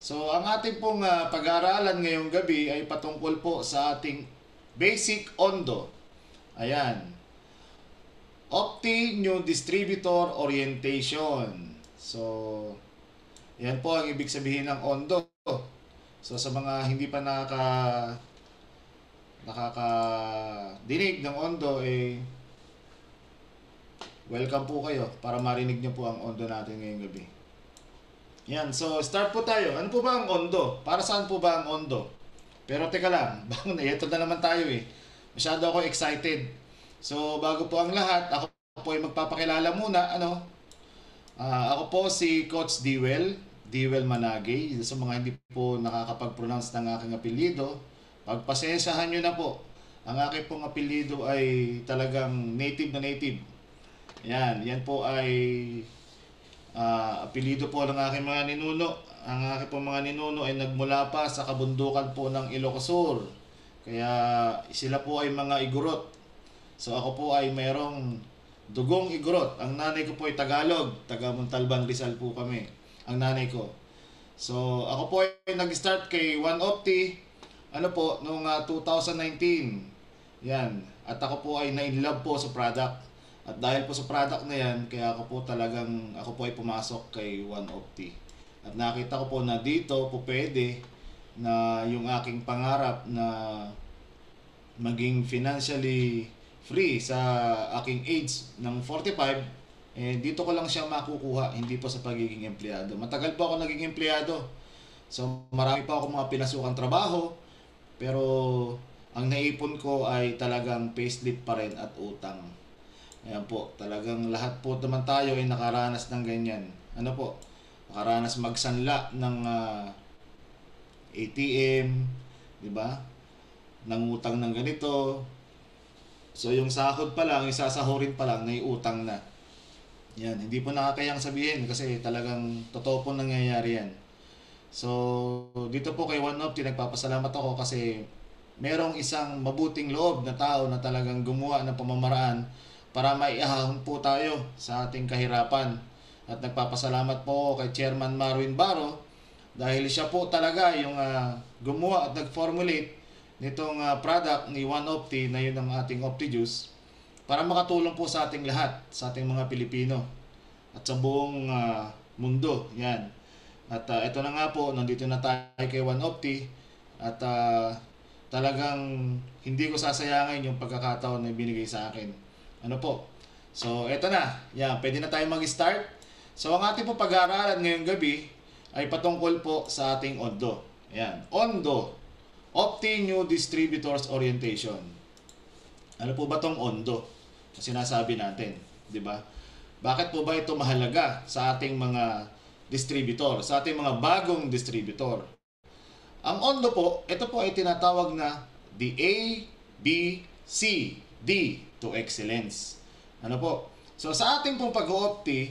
So, ang ating pong pag-aaralan ngayong gabi ay patungkol po sa ating basic Ondo. Ayan. Opti New Distributor Orientation. So, yan po ang ibig sabihin ng Ondo. So, sa mga hindi pa nakakadinig ng Ondo, welcome po kayo para marinig nyo po ang Ondo natin ngayong gabi. Yan, so start po tayo. Ano po ba ang Ondo? Para saan po ba ang Ondo? Pero teka lang, ito na naman tayo eh. Masyado ako excited. So bago po ang lahat, ako po ay magpapakilala muna. Ako po si Coach Dewel Managay. Sa mga hindi po nakakapag-pronounce ng aking apelyido, pagpasensyahan nyo na po. Ang aking pong apelyido ay talagang native na native. Yan po ay apelyido po ng aking mga ninuno. Ang aking po mga ninuno ay nagmula pa sa kabundukan po ng Ilocos Sur. Kaya sila po ay mga Igorot. So ako po ay mayroong dugong Igorot. Ang nanay ko po ay Tagalog. Taga Montalban, Rizal po kami. Ang nanay ko. So ako po ay nag-start kay One Opti noong 2019. Yan. At ako po ay na-inlove po sa product. At dahil po sa product na yan, kaya ako po ay pumasok kay One Opti. At nakita ko po na dito po pwede na yung aking pangarap na maging financially free sa aking age ng 45, dito ko lang siya makukuha, hindi po sa pagiging empleyado. Matagal po ako naging empleyado. So marami pa ako mga pinasukang trabaho, pero ang naipon ko ay talagang payslip pa rin at utang. Ayan po, talagang lahat po naman tayo ay nakaranas ng ganyan. Nakaranas magsanla ng ATM, di ba? Nangutang ng ganito. So yung sahod pa lang, isasahurin pa lang, naiutang na. Yan, hindi po nakakayang sabihin kasi talagang totoo po nangyayari yan. So dito po kay One Opti, nagpapasalamat ako kasi merong isang mabuting loob na tao na talagang gumawa ng pamamaraan para maiahon po tayo sa ating kahirapan. At nagpapasalamat po kay Chairman Marwin Baro dahil siya po talaga yung gumawa at nag-formulate nitong product ni One Opti na yun ang ating OptiJuice para makatulong po sa ating lahat, sa ating mga Pilipino at sa buong mundo. Yan. At ito na nga po, nandito na tayo kay One Opti at talagang hindi ko sasayangin yung pagkakataon na binigay sa akin. So, eto na. Yan, pwede na tayo mag-start. So, ang ating po pag-aaralan ngayong gabi ay patungkol po sa ating Ondo. Yan, Ondo. Opti New Distributors Orientation. Ano po ba tong Ondo? Sinasabi natin, di ba? Bakit po ba ito mahalaga sa ating mga distributor, sa ating mga bagong distributor? Ang Ondo po, ito po ay tinatawag na the A, B, C, D to excellence. So sa ating pong pag-opti,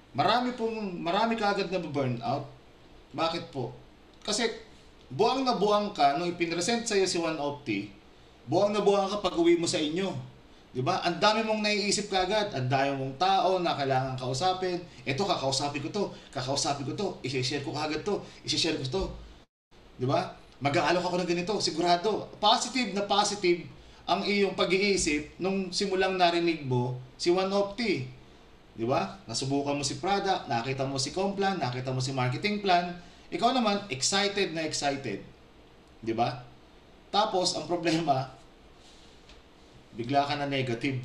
marami kaagad na burnout. Bakit po? Kasi buwang na buwang ka nung ipinresent sa iyo si One Opti, buwang na buwang ka pag uwi mo sa inyo. 'Di ba? Ang dami mong naiisip kaagad, ang dami mong tao na kailangan kausapin. Ito kakausapin ko to, i-share ko kaagad to, i-share ko to. 'Di ba? Mag-aalok ako ng ganito, sigurado. Positive na positive ang iyong pag-iisip nung simulang narinig mo si One Opti. Di ba? Nasubukan mo si product, nakita mo si complan, nakita mo si marketing plan. Ikaw naman, excited na excited. Di ba? Tapos, ang problema, bigla ka na negative.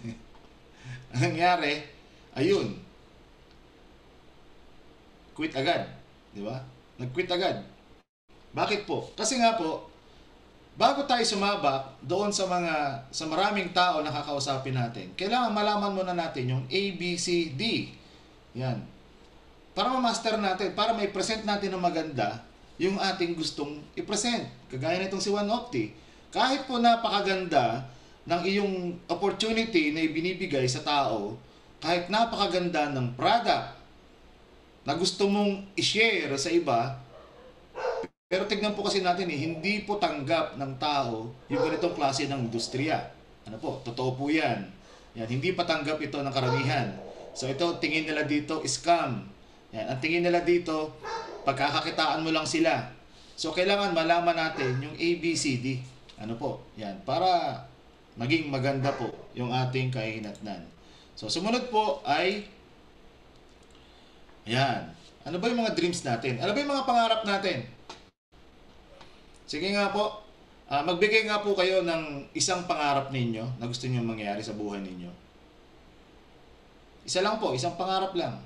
Ang nangyari, ayun, quit agad. Di ba? Nag-quit agad. Bakit po? Kasi nga po, bago tayo sumabak doon sa maraming tao na kakausapin natin, kailangan malaman muna natin yung A, B, C, D. Yan. Para ma-master natin, para ma-present natin ng maganda yung ating gustong i-present. Kagaya nitong si One Opti. Kahit po napakaganda ng iyong opportunity na ibinibigay sa tao, kahit napakaganda ng product na gusto mong i-share sa iba, pero tignan po kasi natin hindi po tanggap ng tao yung ganitong klase ng industriya. Totoo po yan. Hindi pa tanggap ito ng karamihan. So ito, tingin nila dito, scam. Yan, ang tingin nila dito, pagkakakitaan mo lang sila. So, kailangan malaman natin yung ABCD. Ano po? Yan. Para maging maganda po yung ating kahinatnan. So, sumunod po ay, yan. Ano ba yung mga dreams natin? Ano ba yung mga pangarap natin? Sige nga po. Magbigay nga po kayo ng isang pangarap ninyo na gusto niyo mangyari sa buhay ninyo. Isa lang po. Isang pangarap lang.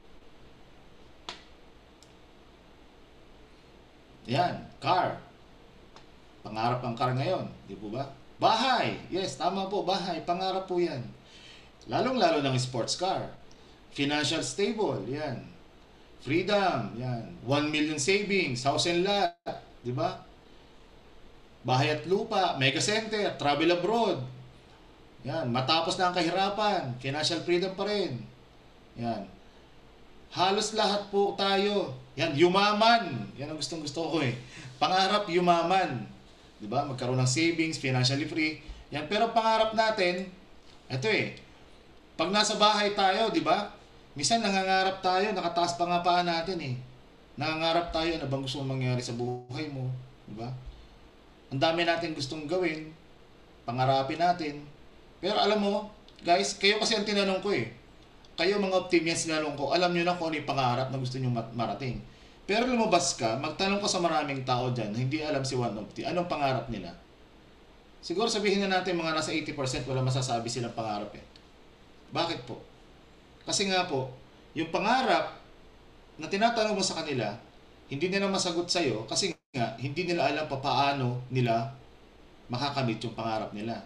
Yan, car. Pangarap ang car ngayon, di po ba? Bahay. Yes, tama po, bahay. Pangarap po yan. Lalong-lalo ng sports car. Financial stable, yan. Freedom, yan. 1 million savings, house and lot, di ba? Bahay at lupa, mega center, travel abroad. Yan, matapos na ang kahirapan, financial freedom pa rin. Yan. Halos lahat po tayo. Yan, yumaman. Yan ang gustong-gusto ko eh. Pangarap, yumaman. Diba? Magkaroon ng savings, financially free. Yan, pero pangarap natin, ito eh, pag nasa bahay tayo, diba? Minsan nangangarap tayo, nakataas pa nga paa natin eh. Nangangarap tayo, ano bang gusto mong mangyari sa buhay mo? Diba? Ang dami natin gustong gawin, pangarapin natin. Pero alam mo, guys, kayo kasi ang tinanong ko eh. Kayo mga optimists tinanong ko, alam nyo na kung ano yung pangarap na gusto nyo marating. Pero lumabas ka, magtanong ka sa maraming tao dyan, hindi alam si One Opti, anong pangarap nila? Siguro sabihin na natin mga nasa 80% wala masasabi silang pangarap eh. Bakit po? Kasi nga po, yung pangarap na tinatanong mo sa kanila, hindi nila masagot sa'yo kasi nga, hindi nila alam paano nila makakamit yung pangarap nila.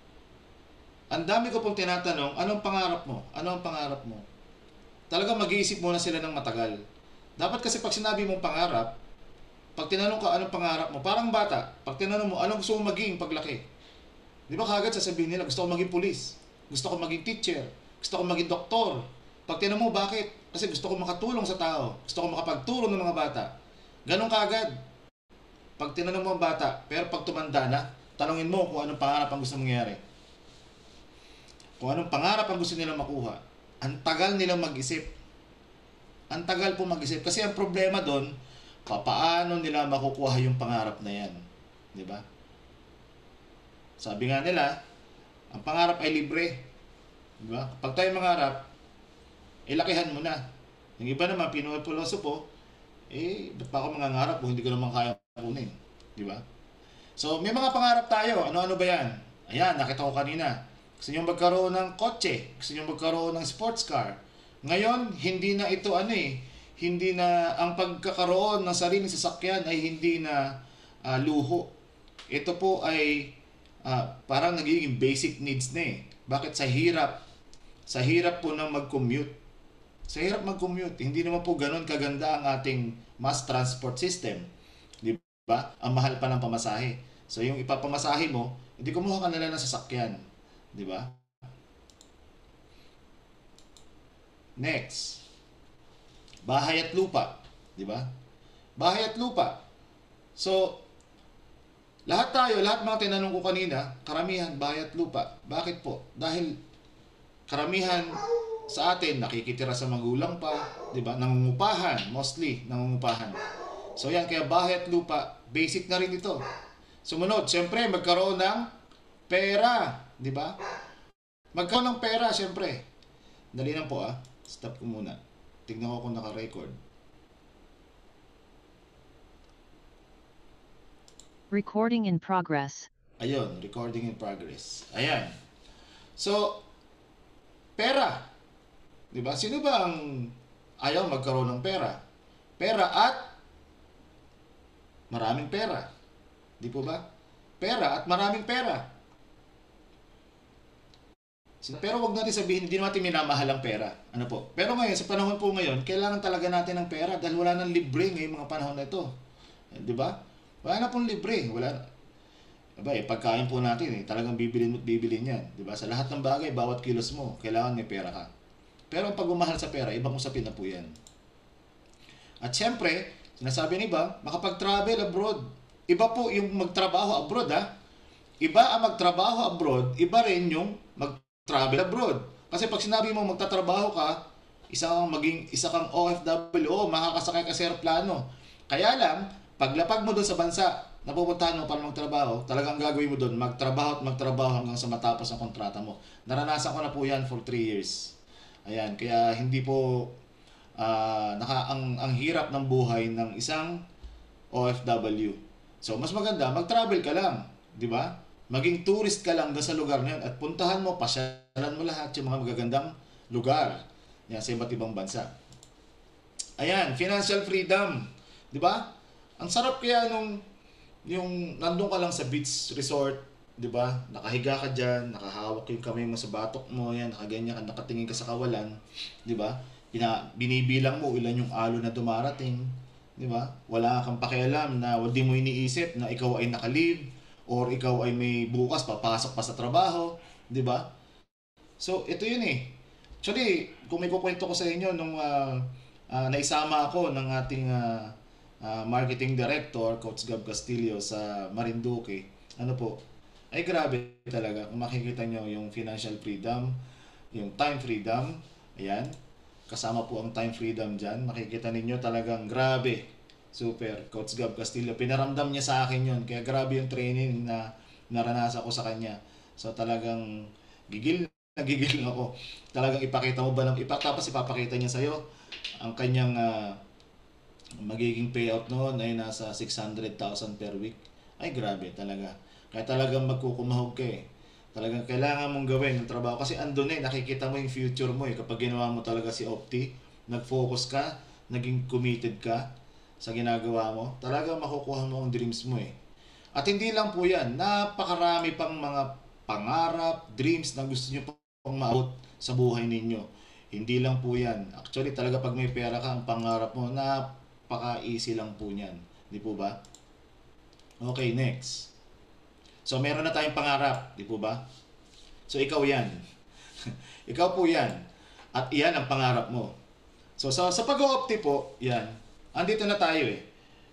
Ang dami ko pong tinatanong, anong pangarap mo? Ano ang pangarap mo? Talagang mag-iisip muna sila ng matagal. Dapat kasi pag sinabi mong pangarap, pag tinanong ka anong pangarap mo, parang bata, pag tinanong mo anong gusto mo maging paglaki. Di ba kagad sasabihin nila, gusto ko maging pulis, gusto ko maging teacher, gusto ko maging doktor. Pag tinanong mo bakit? Kasi gusto ko makatulong sa tao, gusto ko makapagturo ng mga bata. Ganon kagad. Pag tinanong mo ang bata, pero pag tumanda na, tanongin mo kung anong pangarap ang gusto mangyari. Kung anong pangarap ang gusto nilang makuha. Ang tagal nilang mag-isip. Ang tagal po mag-isip. Kasi ang problema doon, paano nila makukuha yung pangarap na yan. Di ba? Sabi nga nila, ang pangarap ay libre. Di ba? Pag tayo mangarap, ilakihan mo na. Yung iba naman, pinupuloso po, ba't pa ako mangangarap kung hindi ko naman kaya kunin? Di ba? So, may mga pangarap tayo. Ano-ano ba yan? Ayan, nakita ko kanina. Gusto nyo magkaroon ng kotse, gusto nyo magkaroon ng sports car. Ngayon, hindi na ito hindi na ang pagkakaroon ng sariling sasakyan ay hindi na luho. Ito po ay parang nagiging basic needs na eh. Bakit? Sa hirap po ng mag-commute. Sa hirap mag-commute, hindi naman po ganun kaganda ang ating mass transport system. Di ba? Ang mahal pa ng pamasahe. So yung ipapamasahe mo, hindi kumuha ka na lang ng sasakyan. Di ba? Next. Bahay at lupa. Di ba? Bahay at lupa. So, lahat mga tinanong ko kanina, karamihan bahay at lupa. Bakit po? Dahil karamihan sa atin nakikitira sa magulang pa, di ba? Nangungupahan, mostly nangungupahan. So yan, kaya bahay at lupa, basic na rin ito. Sumunod, siyempre magkaroon ng pera. Di ba? Magkaroon ng pera, syempre. Dali lang po Stop ko muna. Tignan ko kung naka-record. Recording in progress. Ayun, recording in progress. Ayan. So, pera. Di ba? Sino ba ang ayaw magkaroon ng pera? Pera at maraming pera. Di po ba? Pera at maraming pera. Pero wag natin sabihin, hindi natin minamahal ang pera. Ano po? Pero ngayon, sa panahon po ngayon, kailangan talaga natin ng pera dahil wala nang libre ngayong mga panahon na ito. Di ba? Wala na pong libre. Wala. Diba, pagkain po natin, talagang bibilin yan. Di ba? Sa lahat ng bagay, bawat kilos mo, kailangan may pera ka. Pero ang pagmamahal sa pera, ibang usapin na po yan. At syempre, sinasabi ng iba, makapag-travel abroad. Iba po yung magtrabaho abroad Iba ang magtrabaho abroad, iba rin yung travel abroad. Kasi pag sinabi mo magtatrabaho ka, isa kang OFW, makakasakay ka sa eroplano. Kaya lang, paglapag mo doon sa bansa na pupuntahan mo para magtrabaho, talagang gagawin mo doon, magtrabaho at magtrabaho hanggang sa matapos ang kontrata mo. Naranasan ko na po yan for 3 years. Ayan, kaya hindi po ang hirap ng buhay ng isang OFW. So, mas maganda, mag-travel ka lang, di ba? Maging tourist ka lang doon sa lugar na yun at puntahan mo, pasyalan mo lahat yung mga magagandang lugar yan, sa iba't ibang bansa. Ayan, financial freedom. Di ba? Ang sarap kaya nung yung nandun ka lang sa beach resort, di ba? Nakahiga ka dyan, nakahawak yung kamay mo sa batok mo, yan, nakaganyan ka, nakatingin ka sa kawalan, di ba? Binibilang mo ilan yung alo na dumarating, di ba? Wala kang pakialam na hindi mo iniisip na ikaw ay naka-leave or ikaw ay may bukas papasok pa sa trabaho, di ba? So, ito yun eh. Actually, kung may kukwento ko sa inyo nung naisama ako ng ating marketing director, Coach Gab Castillo sa Marinduque, ano po, ay grabe talaga. Kung makikita nyo yung financial freedom, yung time freedom, ayan, kasama po ang time freedom dyan, makikita ninyo talagang grabe. Super, Coach Gab Castillo, pinaramdam niya sa akin yun, kaya grabe yung training na naranasan ko sa kanya. So talagang nagigil ako. Talagang ipakita mo ba ng tapos ipapakita niya sa'yo ang kanyang magiging payout noon ay nasa 600,000 per week. Ay grabe talaga. Kaya talagang magkukumahog ka eh. Talagang kailangan mong gawin yung trabaho kasi andun eh, nakikita mo yung future mo eh. Kapag ginawa mo talaga si Opti, nag-focus ka, naging committed ka sa ginagawa mo, talagang makukuha mo ang dreams mo eh. At hindi lang po yan, napakarami pang mga pangarap, dreams na gusto nyo pang maabot sa buhay ninyo. Hindi lang po yan. Actually, talaga pag may pera ka, ang pangarap mo, napaka-easy lang po niyan. Di po ba? Okay, next. So, meron na tayong pangarap. Di po ba? So, ikaw yan. Ikaw po yan. At iyan ang pangarap mo. So, sa pag-o-opti po, yan. Andito na tayo eh.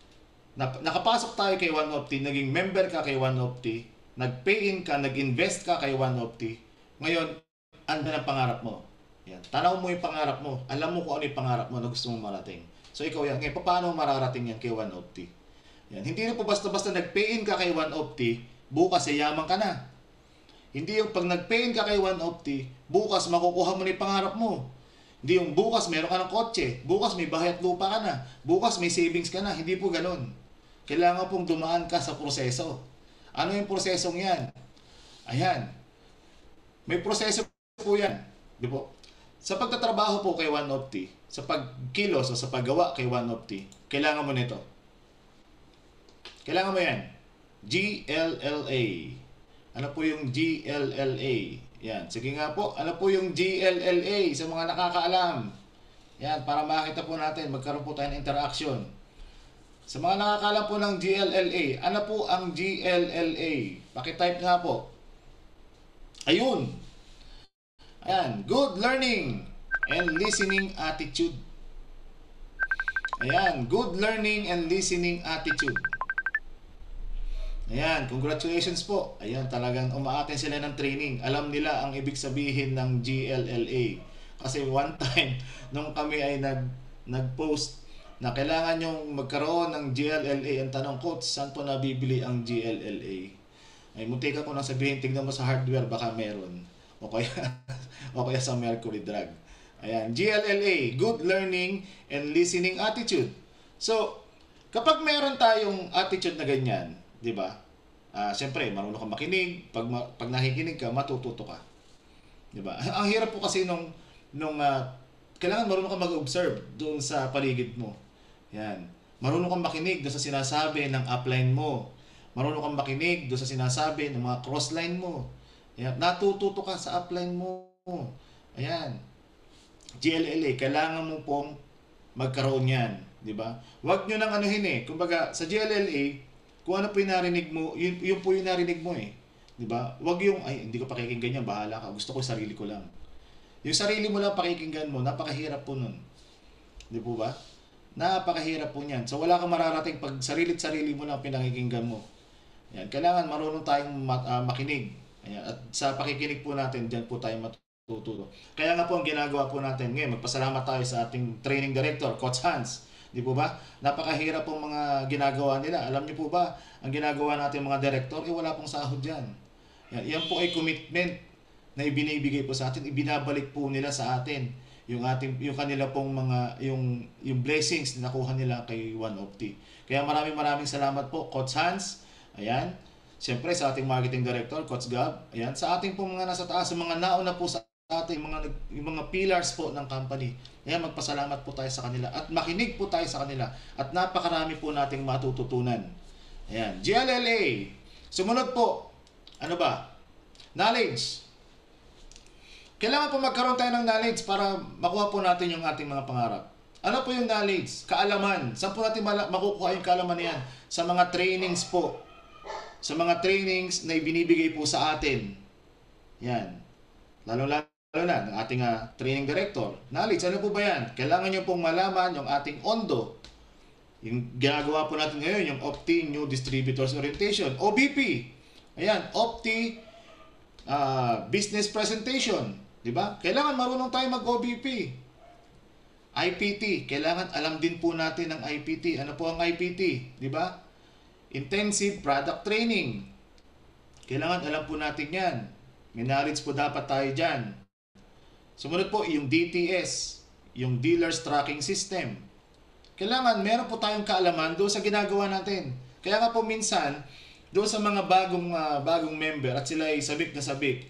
Nakapasok tayo kay OneOpti, naging member ka kay OneOpti, nag-pay-in ka, nag-invest ka kay OneOpti. Ngayon, ano na ang pangarap mo? Yan. Tanaw mo yung pangarap mo. Alam mo kung ano yung pangarap mo na gusto mong marating. So, ikaw yan. Ngayon, paano mo mararating yan kay OneOpti? Yan. Hindi na po basta-basta nag-pay-in ka kay OneOpti, bukas ay yaman ka na. Hindi yung pag nag-pay-in ka kay OneOpti, bukas makukuha mo na yung pangarap mo. Hindi yung bukas meron ka ng kotse, bukas may bahay at lupa ka na, bukas may savings ka na. Hindi po ganun. Kailangan pong dumaan ka sa proseso. Ano yung prosesong yan? Ayan. May proseso po yan. Di po? Sa pagtatrabaho po kay OneOpti, sa pagkilos o sa paggawa kay OneOpti, kailangan mo nito. Kailangan mo yan. GLLA. Ano po yung GLLA? Yan. Sige nga po. Ano po yung GLLA sa mga nakakaalam? Yan. Para makita po natin, magkaroon po tayo ng interaction. Sa mga nakakaalam po ng GLLA, ano po ang GLLA? Pakitype nga po. Ayun. Ayan. Good learning and listening attitude. Ayan. Good learning and listening attitude. Ayan, congratulations po. Ayan, talagang umaattend sila ng training. Alam nila ang ibig sabihin ng GLLA. Kasi one time, nung kami ay nag-post na kailangan yung magkaroon ng GLLA, ang tanong ko, saan po nabibili ang GLLA? Ay, muntik ako nang sabihin, tignan mo sa hardware, baka meron. O kaya, o kaya sa Mercury Drug. Ayan, GLLA, Good Learning and Listening Attitude. So, kapag meron tayong attitude na ganyan, di ba? Siyempre, marunong kang makinig. Pag nakikinig ka, matututo ka. Di ba? Ang hirap po kasi nung kailangan marunong kang mag-observe doon sa paligid mo. Yan. Marunong kang makinig doon sa sinasabi ng upline mo. Marunong kang makinig doon sa sinasabi ng mga crossline mo. Yan. Natututo ka sa upline mo. Ayan. GLLA, kailangan mo pong magkaroon yan. Di ba? Huwag nyo nang anuhin eh. Kumbaga, sa GLLA, kung ano po yung narinig mo, yun po yung narinig mo eh. Di ba? Huwag yung, ay, hindi ko pakikinggan yan, bahala ka. Gusto ko sarili ko lang. Yung sarili mo lang pakikinggan mo, napakahirap po nun. Di po ba? Napakahirap po niyan. So, wala kang mararating pag sarili-sarili mo lang pinakikinggan mo. Yan. Kailangan marunong tayong makinig. Ayan. At sa pakikinig po natin, dyan po tayo tuturo. Kaya nga po ang ginagawa po natin ngayon, magpasalamat tayo sa ating training director, Coach Hans. Di po ba? Napakahirap pong mga ginagawa nila. Alam niyo po ba, ang ginagawa natin mga director, wala pong sahod dyan. Yan po ay commitment na ibinibigay po sa atin, ibinabalik po nila sa atin yung kanila pong mga yung blessings na nakuha nila kay One Opti. Kaya maraming salamat po, Coach Hans. Ayan. Siyempre sa ating marketing director, Coach Gab. Ayan, sa ating pong mga nasa taas, sa mga nauna po sa ating yung mga pillars po ng company. Ayan, magpasalamat po tayo sa kanila at makinig po tayo sa kanila at napakarami po nating matututunan. Ayan, GLLA. Sumunod po, ano ba? Knowledge. Kailangan po magkaroon tayo ng knowledge para makuha po natin yung ating mga pangarap. Ano po yung knowledge? Kaalaman. Saan po natin makukuha yung kaalaman na yan? Sa mga trainings po. Sa mga trainings na ibinibigay po sa atin. Yan. Lalo-lalo na ng ating training director. Knowledge, ano po ba yan? Kailangan nyo pong malaman yung ating ONDO. Yung ginagawa po natin ngayon, yung Opti New Distributors Orientation. OBP. Ayan, Opti Business Presentation. Diba? Kailangan marunong tayo mag-OBP. IPT. Kailangan alam din po natin ang IPT. Ano po ang IPT? Diba? Intensive Product Training. Kailangan alam po natin yan. May knowledge po dapat tayo dyan. Sumunod po yung DTS, yung Dealers Tracking System. Kailangan meron po tayong kaalaman doon sa ginagawa natin. Kaya nga po minsan, doon sa mga bagong member at sila ay sabik na sabik,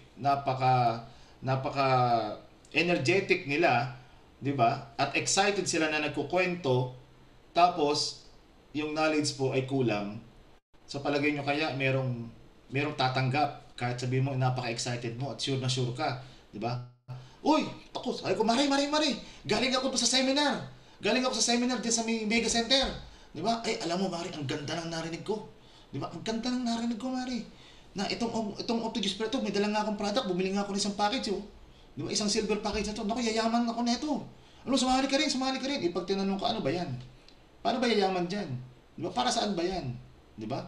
napaka energetic nila, 'di ba? At excited sila na nagkukwento, tapos yung knowledge po ay kulang. Sa palagay nyo kaya merong tatanggap kahit sabihin mo napaka-excited mo at sure na sure ka, 'di ba? Uy, ako, sabi ko, Mari. Galing ako sa seminar. Galing ako sa seminar din sa Mega Center. 'Di ba? Ay, alam mo, Mari, ang ganda ng narinig ko. 'Di ba? Ang ganda ng narinig ko, Mari. Na itong Opti-Juice Pro, may dala nga akong product, bumili nga ako ng isang package, oh. 'Di ba? Isang silver package na 'to. Naku, yayaman ako nito. Ano, sumali ka rin. Pag tinanong ka, ano ba 'yan? Paano ba yayaman diyan? 'Di ba? Para saan ba 'yan? 'Di ba?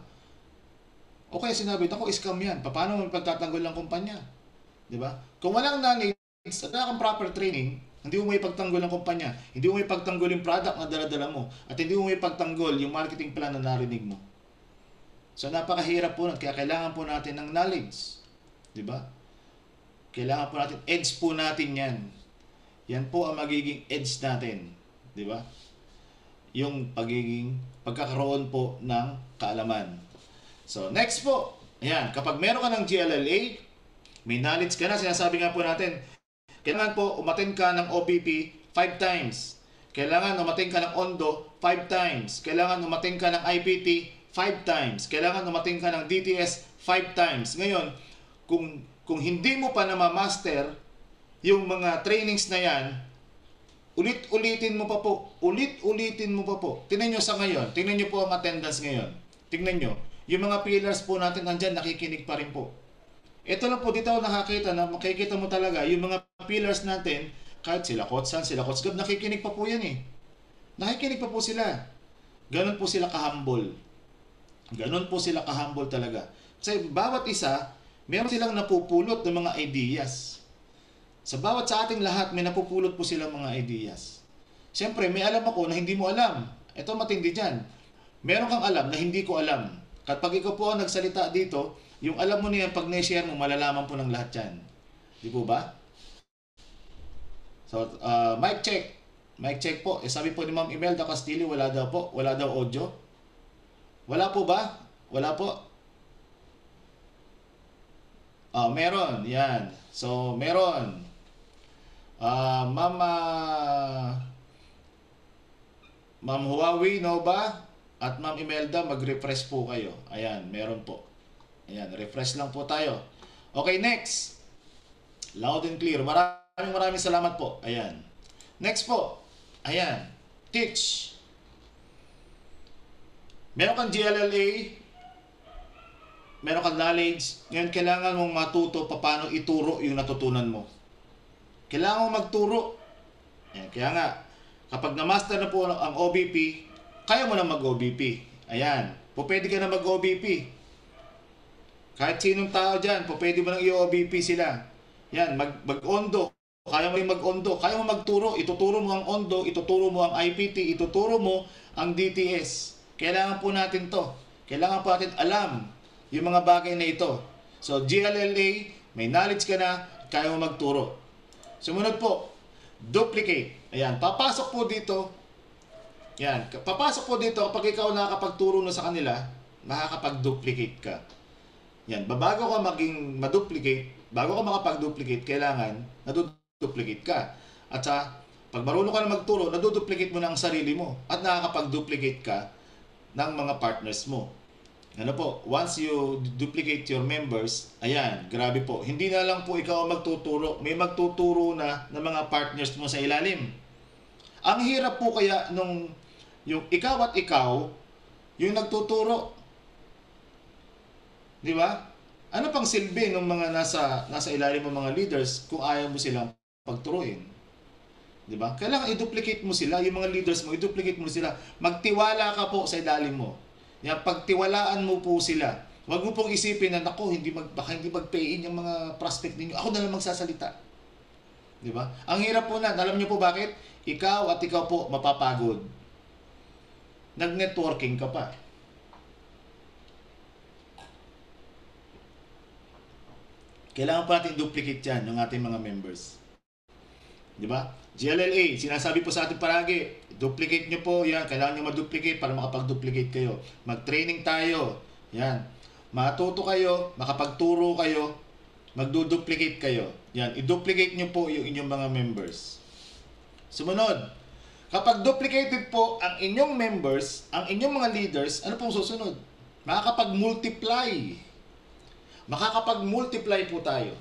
O kaya sinabi, ako, scam 'yan. Paano mo pagtatanggol ng kumpanya? 'Di ba? Kung walang knowledge at wala kang proper training, hindi mo may pagtanggol ng kumpanya, hindi mo may pagtanggol yung product na dala-dala mo, at hindi mo may pagtanggol yung marketing plan na narinig mo. So napakahirap po nun, kaya kailangan po natin ng knowledge. 'Di ba? Kailangan po natin, edge po natin 'yan. Yan po ang magiging edge natin, 'di ba? Yung pagkakaroon po ng kaalaman. So next po, ayan, kapag meron ka ng GLLA, may knowledge ka na, sinasabi nga po natin, kailangan po umattend ka ng OBP 5 times. Kailangan umattend ka ng ONDO 5 times. Kailangan umattend ka ng IPT 5 times. Kailangan umattend ka ng DTS 5 times. Ngayon, kung hindi mo pa na ma-master yung mga trainings na yan, ulit-ulitin mo pa po. Tingnan nyo sa ngayon. Tingnan nyo po ang attendance ngayon. Tingnan nyo. Yung mga pillars po natin nandyan, nakikinig pa rin po. Ito lang po, dito ako nakakita na makikita mo talaga yung mga pillars natin, kahit sila Coach San, sila Coach Gab, nakikinig pa po yan eh. Nakikinig pa po sila. Ganon po sila ka-humble. Talaga. Kasi bawat isa, meron silang napupulot ng mga ideas. Sa bawat sa ating lahat, may napupulot po silang mga ideas. Siyempre, may alam ako na hindi mo alam. Ito matindi dyan. Meron kang alam na hindi ko alam. Kapag ikaw po ang nagsalita dito, yung alam mo niyan, pag na-share mo, malalaman po ng lahat yan. Di po ba? So, mic check. Mic check po. Sabi po ni Ma'am Imelda Castillo, wala daw po. Wala daw audio. Wala po ba? Wala po. Meron. Yan. So, meron. Ma'am Huawei, no ba? At Ma'am Imelda, mag-refresh po kayo. Ayan, meron po. Ayan, refresh lang po tayo. Okay, next. Loud and clear. Maraming salamat po. Ayan. Next po. Ayan. Teach. Meron kang GLLA. Meron kang knowledge. Ngayon, kailangan mong matuto paano ituro yung natutunan mo. Kailangan mong magturo. Ayan, kaya nga, kapag na-master na po ang OBP, kaya mo na mag-OBP. Ayan. Pwede ka na mag-OBP. Kahit sinong tao dyan, pwede mo nang i-OBP sila. Yan, mag-ondo. Kaya mo rin mag-ondo. Kaya mo magturo. Ituturo mo ang ondo, ituturo mo ang IPT, ituturo mo ang DTS. Kailangan po natin to. Kailangan po natin alam yung mga bagay na ito. So, GLLA, may knowledge ka na, kaya mo magturo. Sumunod po, duplicate. Ayan, papasok po dito. Yan, papasok po dito kapag ikaw nakakapagturo na sa kanila, makakapag-duplicate ka. Yan, bago ka maging ma-duplicate, bago ka makapag-duplicate, kailangan naduduplicate ka. At sa pag marunong ka na magturo, naduduplicate mo na ang sarili mo at nakakapag-duplicate ka ng mga partners mo. Ano po, once you duplicate your members, ayan, grabe po. Hindi na lang po ikaw ang magtuturo, may magtuturo na ng mga partners mo sa ilalim. Ang hirap po kaya nung yung ikaw at ikaw, yung nagtuturo. Di ba? Ano pang silbi ng mga nasa ilalim ng mga leaders kung ayaw mo silang pagturuin? Di ba? Kailangan i-duplicate mo sila, yung mga leaders mo, i-duplicate mo sila. Magtiwala ka po sa ilalim mo. Yan, pagtiwalaan mo po sila. Huwag mo pong isipin na, nako, baka hindi mag-pay-in yung mga prospect ninyo. Ako na lang magsasalita. Di ba? Ang hirap po na, alam niyo po bakit? Ikaw at ikaw po mapapagod. Nag-networking ka pa. Kailangan pa natin duplicate yan, yung ating mga members. Di ba? GLLA, sinasabi po sa atin paragi, duplicate nyo po, yan, kailangan nyo ma-duplicate para makapag-duplicate kayo. Mag-training tayo, yan. Matuto kayo, makapagturo kayo, magduduplicate kayo. Yan, i-duplicate nyo po yung inyong mga members. Sumunod, kapag duplicated po ang inyong members, ang inyong mga leaders, ano pong susunod? Makakapag-multiply. Makakapag-multiply po tayo.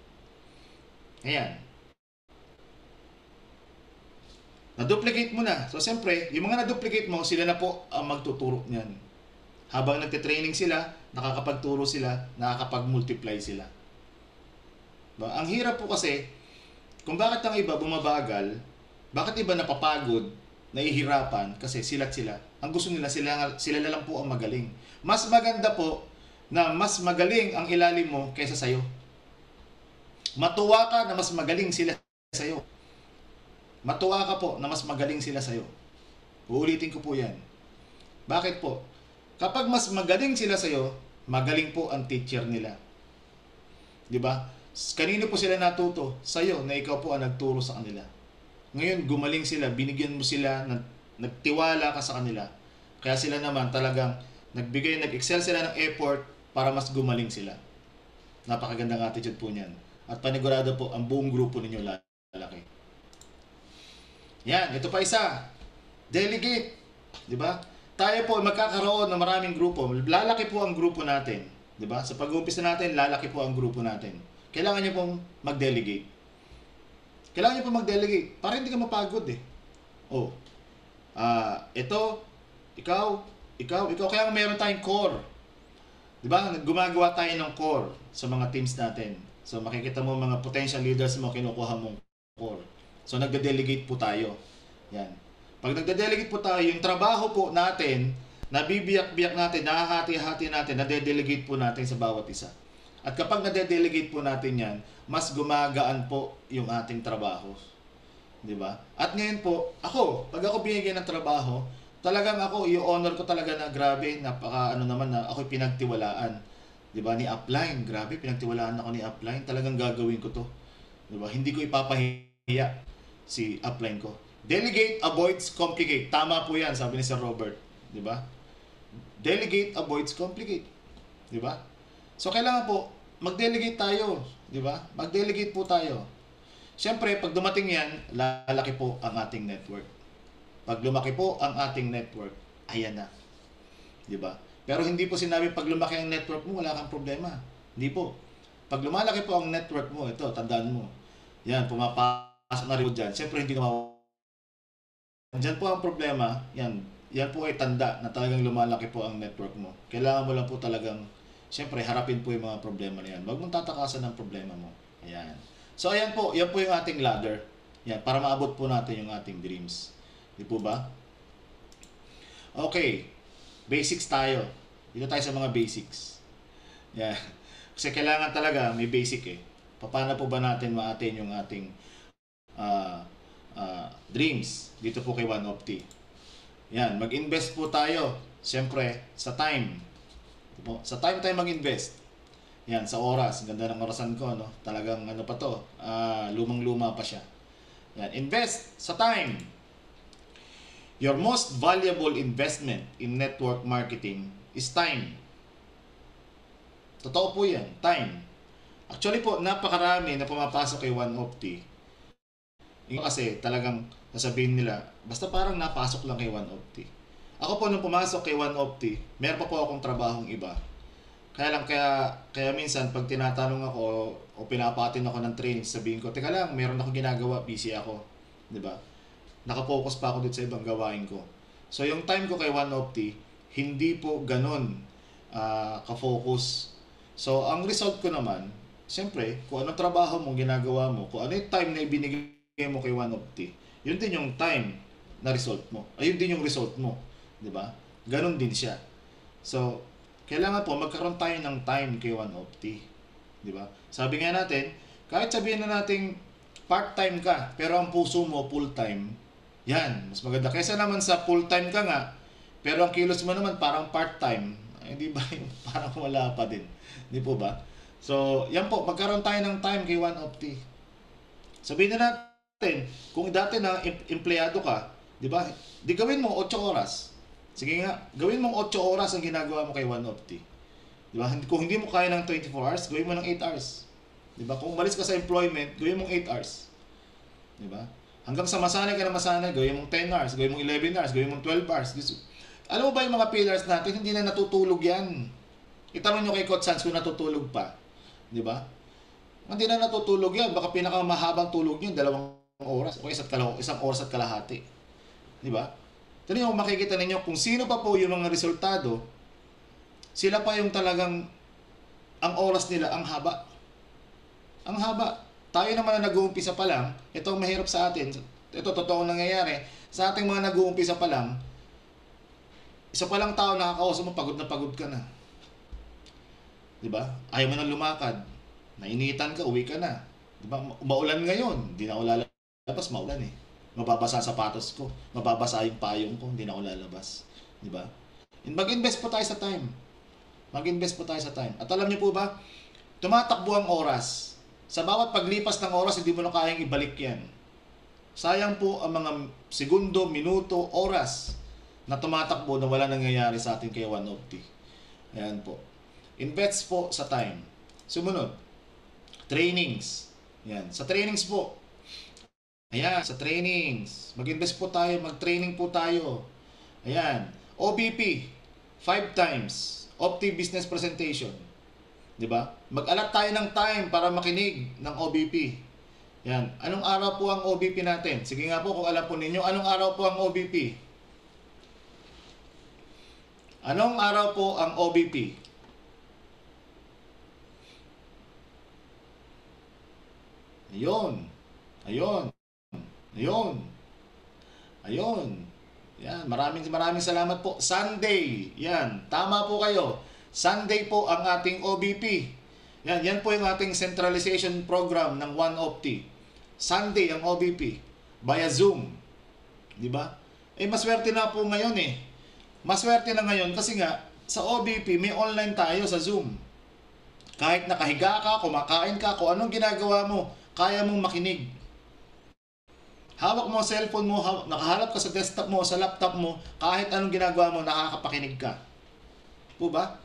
Ayan. Na-duplicate mo na. So, siyempre, yung mga na-duplicate mo, sila na po ang magtuturo niyan. Habang nagte-training sila, nakakapagturo sila, nakakapag-multiply sila. Ba? Ang hirap po kasi, kung bakit ang iba bumabagal, bakit iba napapagod, nahihirapan, kasi sila't sila. Ang gusto nila, sila na lang po ang magaling. Mas maganda po na mas magaling ang ilalim mo kaysa sa'yo. Matuwa ka na mas magaling sila sa'yo. Matuwa ka po na mas magaling sila sa'yo. Uulitin ko po yan. Bakit po? Kapag mas magaling sila sa'yo, magaling po ang teacher nila. Di ba? Kanino po sila natuto? Sa'yo, na ikaw po ang nagturo sa kanila. Ngayon, gumaling sila, binigyan mo sila, nagtiwala ka sa kanila. Kaya sila naman talagang nag-excel sila ng effort para mas gumaling sila. Napakagandang attitude po niyan. At panigurado po, ang buong grupo ninyo lalaki. Yan, ito pa isa. Delegate. Di ba? Tayo po magkakaroon ng maraming grupo. Lalaki po ang grupo natin. Di ba? Sa pag-uumpisa natin, lalaki po ang grupo natin. Kailangan nyo pong mag-delegate. Kailangan nyo pong mag-delegate para hindi ka mapagod eh. Oh. Ikaw, kaya meron tayong core. Di ba? Gumagawa tayo ng core sa mga teams natin. So makikita mo mga potential leaders mo, kinukuha mong core. So, nagde-delegate po tayo. Yan. Pag nagde-delegate po tayo, yung trabaho po natin, nabibiyak-biyak natin, nahahati-hati natin, nade-delegate po natin sa bawat isa. At kapag nade-delegate po natin yan, mas gumagaan po yung ating trabaho. Di ba? At ngayon po, pag ako binigyan ng trabaho, talagang ako, i-honor ko talaga na grabe, na ako'y pinagtiwalaan. Di ba? Ni Upline, grabe, pinagtiwalaan ako ni Upline. Talagang gagawin ko to. Di ba? Hindi ko ipapahiya si upline ko. Delegate avoids complicate. Tama po yan, sabi ni Sir Robert. Di ba? Delegate avoids complicate. Di ba? So, kailangan po, mag-delegate tayo. Di ba? Mag-delegate po tayo. Siyempre, pag dumating yan, lalaki po ang ating network. Pag lumaki po ang ating network, ayan na. Di ba? Pero hindi po sinabi pag lumaki ang network mo, wala kang problema. Hindi po. Pag lumalaki po ang network mo, ito, tandaan mo. Yan, pumapasok na rin dyan. Siyempre, hindi na Diyan po ang problema, yan po ay tanda na talagang lumalaki po ang network mo. Kailangan mo lang po talagang, siyempre, harapin po yung mga problema na yan. Huwag mong tatakasan ng problema mo. Ayan. So, ayan po, yan po yung ating ladder. Yan, para maabot po natin yung ating dreams. Di po ba? Okay. Basics tayo. Dito tayo sa mga basics. Yan. Kasi kailangan talaga may basic eh. Paano po ba natin ma-attain yung ating ah, dreams dito po kay OneOpti? Yan, mag-invest po tayo, siyempre, sa time. Ito po, sa time tayo mag-invest. Yan, sa oras. Ang ganda ng orasan ko, no? Talagang ano pa to, lumang-luma pa siya. Yan, invest sa time. Your most valuable investment in network marketing is time. Totoo po yan, time. Actually po, napakarami na pumapasok kay OneOpti. Yung kasi talagang sasabihin nila, basta parang napasok lang kay OneOpti. Ako po nung pumasok kay OneOpti, meron pa po akong trabahong iba. Kaya minsan pag tinatanong ako o pinapatin ako ng training, sabihin ko, teka lang, meron akong ginagawa, busy ako. 'Di ba? Nakafocus pa ako dito sa ibang gawain ko. So yung time ko kay OneOpti, hindi po ganun ka-focus. So ang result ko naman, siyempre, kung anong trabaho mo, ginagawa mo, kung ano yung time na ibinigay mo kay OneOpti, yun din yung time na result mo. Ayun din yung result mo. 'Di ba? Ganun din siya. So, kailangan po magkaroon tayo ng time kay OneOpti. 'Di ba? Sabi nga natin, kahit sabihin na nating part-time ka, pero ang puso mo full-time, yan, mas maganda. Kaysa naman sa full-time ka nga, pero ang kilos mo naman parang part-time, hindi ba yung parang wala pa din. Di po ba? So, yan po, magkaroon tayo ng time kay OneOpti. Sabihin na natin, kung dati na empleyado ka, di ba? Di gawin mo 8 oras. Sige nga, gawin mong 8 oras ang ginagawa mo kay OneOpti. Di ba? Kung hindi mo kaya ng 24 hours, gawin mo ng 8 hours. Di ba? Kung umalis ka sa employment, gawin mong 8 hours. Di ba? Hanggang sa masanay ka na masanay, gawin mong 10 hours, gawin mong 11 hours, gawin mong 12 hours. Alam mo ba yung mga pillars natin, hindi na natutulog yan. Itanong nyo kay Coach Sans kung natutulog pa. Di ba? Hindi na natutulog yan. Baka pinakamahabang tulog nyo, 2 oras o 1 oras at kalahati. Di ba? Ito yung makikita ninyo kung sino pa po yung mga resultado, sila pa yung talagang ang oras nila ang haba. Ang haba. Tayo naman na nag-uumpisa pa lang, ito ang mahirap sa atin. Ito totoong nangyayari. Sa ating mga nag-uumpisa pa lang, isa pa lang tao nakakausap mo, pagod na pagod ka na. 'Di ba? Ayaw mo nang lumakad. Nainitan ka, uwi ka na. 'Di ba? Maulan ngayon, hindi na ako lalabas, maulan eh. Mababasa ang sapatos ko, mababasa yung payong ko, hindi na ako lalabas. 'Di ba? Mag-invest po tayo sa time. Mag-invest po tayo sa time. At alam niyo po ba, tumatakbo ang oras. Sa bawat paglipas ng oras, hindi mo na kayang ibalik yan. Sayang po ang mga segundo, minuto, oras na tumatakbo na wala nangyayari sa atin kay OneOpti. Ayan po. Invest po sa time. Sumunod, trainings. Ayan. Sa trainings po. Ayan, sa trainings. Mag-invest po tayo, mag-training po tayo. Ayan. OBP, 5 times. Opti Business Presentation. 'Di ba? Mag-alat tayo ng time para makinig ng OBP. Yan. Anong araw po ang OBP natin? Sige nga po kung alam po ninyo, anong araw po ang OBP? Anong araw po ang OBP? Ayun. Ayun. Ayun. Ayun. Yan. Maraming salamat po. Sunday. Yan. Tama po kayo. Sunday po ang ating OBP. Yan po yung ating centralization program ng OneOpti. Sunday ang OBP via Zoom. 'Di ba? Maswerte na po ngayon eh. Maswerte na ngayon kasi nga sa OBP may online tayo sa Zoom. Kahit nakahiga ka, kumakain ka, kung anong ginagawa mo, kaya mong makinig. Hawak mo ang cellphone mo, nakaharap ka sa desktop mo, sa laptop mo, kahit anong ginagawa mo, nakakapakinig ka. Po ba?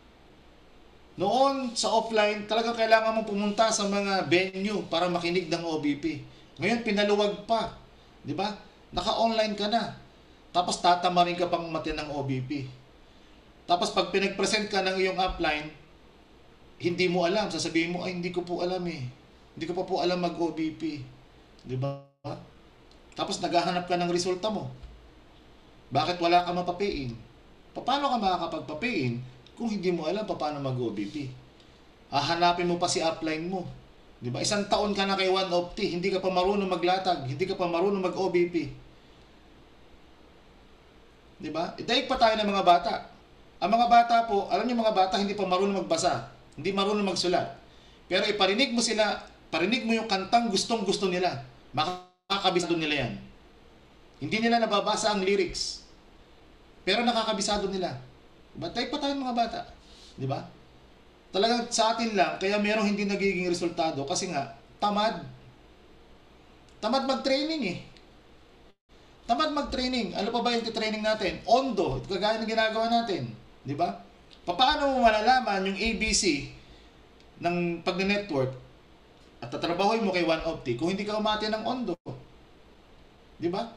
Noon, sa offline, talagang kailangan mong pumunta sa mga venue para makinig ng OBP. Ngayon, pinaluwag pa. Di ba? Naka-online ka na. Tapos tatamarin ka pang mati ng OBP. Tapos pag pinag-present ka ng iyong upline, hindi mo alam. Sasabihin mo, ay hindi ko po alam eh. Hindi ko pa po alam mag-OBP. Di ba? Tapos naghahanap ka ng resulta mo. Bakit wala ka mapapain? Paano ka makakapagpapain kung hindi mo alam paano mag-OBP? Hahanapin mo pa si upline mo. Di ba? 1 taon ka na kay OneOpti, hindi ka pa marunong maglatag, hindi ka pa marunong mag-OBP. Di ba? Daig pa tayo ng mga bata. Ang mga bata po, alam niyo mga bata hindi pa marunong magbasa, hindi marunong magsulat. Pero iparinig mo sila, parinig mo yung kantang gustong-gusto nila. Makakabisado nila yan. Hindi nila nababasa ang lyrics. Pero nakakabisado nila. Diba? Type pa tayo mga bata. Di ba? Talagang sa atin lang, kaya merong hindi nagiging resultado kasi nga, tamad. Tamad mag-training eh. Tamad mag-training. Ano pa ba yung training natin? Ondo. Kagaya ng ginagawa natin. Di ba? Paano mo malalaman yung ABC ng pag-network at tatrabahoy mo kay OneOpti kung hindi ka umati ng Ondo? Di ba?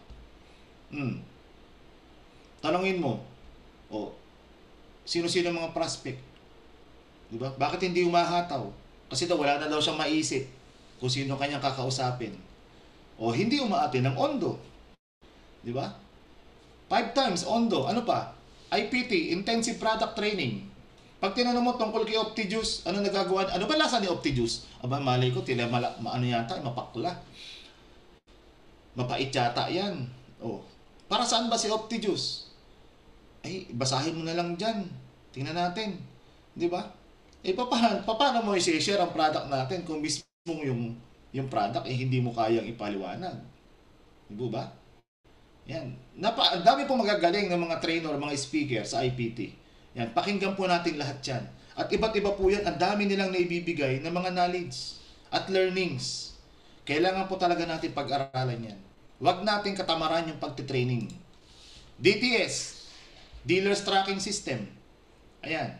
Tanungin mo, sino-sino mga prospect? Di ba? Bakit hindi umahataw? Kasi daw wala na daw siyang maisip kung sino kanyang kakausapin. O hindi umaati ng Ondo. Di ba? 5 times Ondo. Ano pa? IPT, Intensive Product Training. Pag tinanong mo tungkol kay OptiJuice, ano nagagawa? Ano ba lasa ni OptiJuice? Aba, malay ko, ano yata, mapakla. Mapait yata yan. Para saan ba si OptiJuice? Ay, basahin mo na lang dyan. Tingnan natin. Di ba? Paano mo i-share ang product natin kung mismo yung product hindi mo kayang ipaliwanag? Di ba? Yan. Ang dami pong magagaling ng mga trainer, mga speaker sa IPT. Yan. Pakinggan po natin lahat yan. At iba't iba po yan. Ang dami nilang naibibigay ng mga knowledge at learnings. Kailangan po talaga natin pag-aralan yan. Huwag natin katamaran yung pagtitraining. DTS, Dealers Tracking System. Ayan.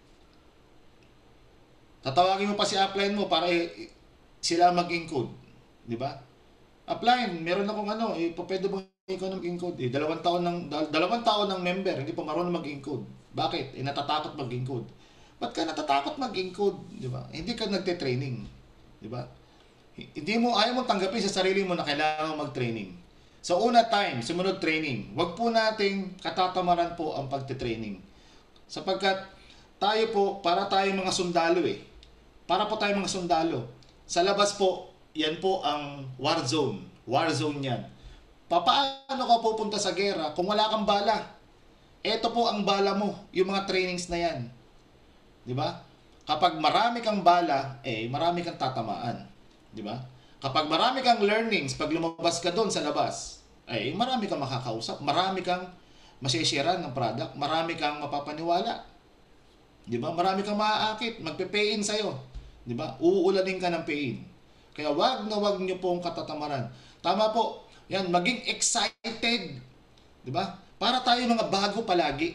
Tatawagin mo pa si upline mo para sila mag-encode. Di ba? Upline, meron akong pwede bang ikaw mag-encode? 2 taon ng member, hindi pa marunong mag-encode. Bakit? Natatakot mag-encode. Ba't ka natatakot mag-encode? Di ba? Hindi ka nagte-training. Di ba? Ayaw mo tanggapin sa sarili mo na kailangan mag-training. So, sumunod training. Huwag po nating katatamaran po ang pagte-training. Sapagkat para tayo mga sundalo eh. Para po tayo mga sundalo. Sa labas po, yan po ang war zone. War zone yan. Paano ka pupunta sa gera kung wala kang bala? Ito po ang bala mo, yung mga trainings na yan. Di ba? Kapag marami kang bala, marami kang tatamaan. Di ba? Kapag marami kang learnings, pag lumabas ka doon sa labas, marami kang makakausap, marami kang masisharean ng product, marami kang mapapaniwala. Di ba? Marami kang maaakit, magpe-pay-in sa'yo. Di ba? Uulanin ka ng pay-in. Kaya wag niyo pong katatamaran. Tama po. Yan, maging excited. Di ba? Para tayo mga bago palagi.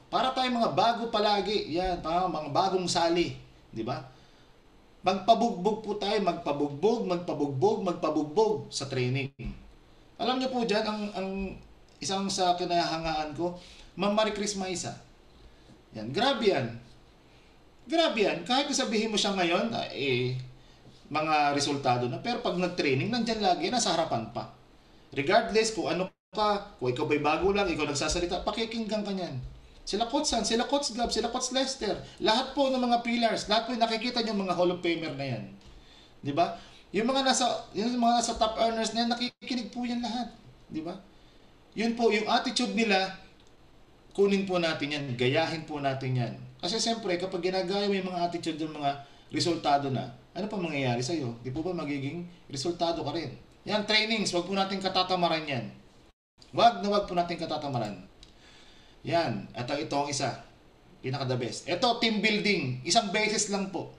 Yan, mga bagong sali. Di ba? Magpabugbog po tayo, magpabugbog sa training. Alam niyo po dyan, ang isang sa kinahangaan ko, Ma'am Marie Chris Maisa. Yan, grabe yan. Kahit sabihin mo siya ngayon, mga resultado na. Pero pag nag-training, nandyan lagi, nasa harapan pa. Regardless kung ano ka, kung ikaw ba'y bago lang, ikaw nagsasalita, pakikinggan ka niyan. Sila Coach San, sila Coach Gab, sila Coach Lester, lahat po ng mga pillars, lahat po yung nakikita niyo mga Hall of Famer na yan. Di ba? Yung mga nasa top earners na yan, nakikinig po yan lahat. Di ba? Yun po, yung attitude nila, kunin po natin yan, gayahin po natin yan. Kasi siyempre, kapag ginagaya mo yung mga attitude ng mga resultado na, ano pa mangyayari sa'yo? Di po ba magiging resultado ka rin? Yan, trainings, wag po natin katatamaran yan. Wag po natin katatamaran. Yan, ito ang isa. Pinaka-the best. Ito, team building. Isang beses lang po.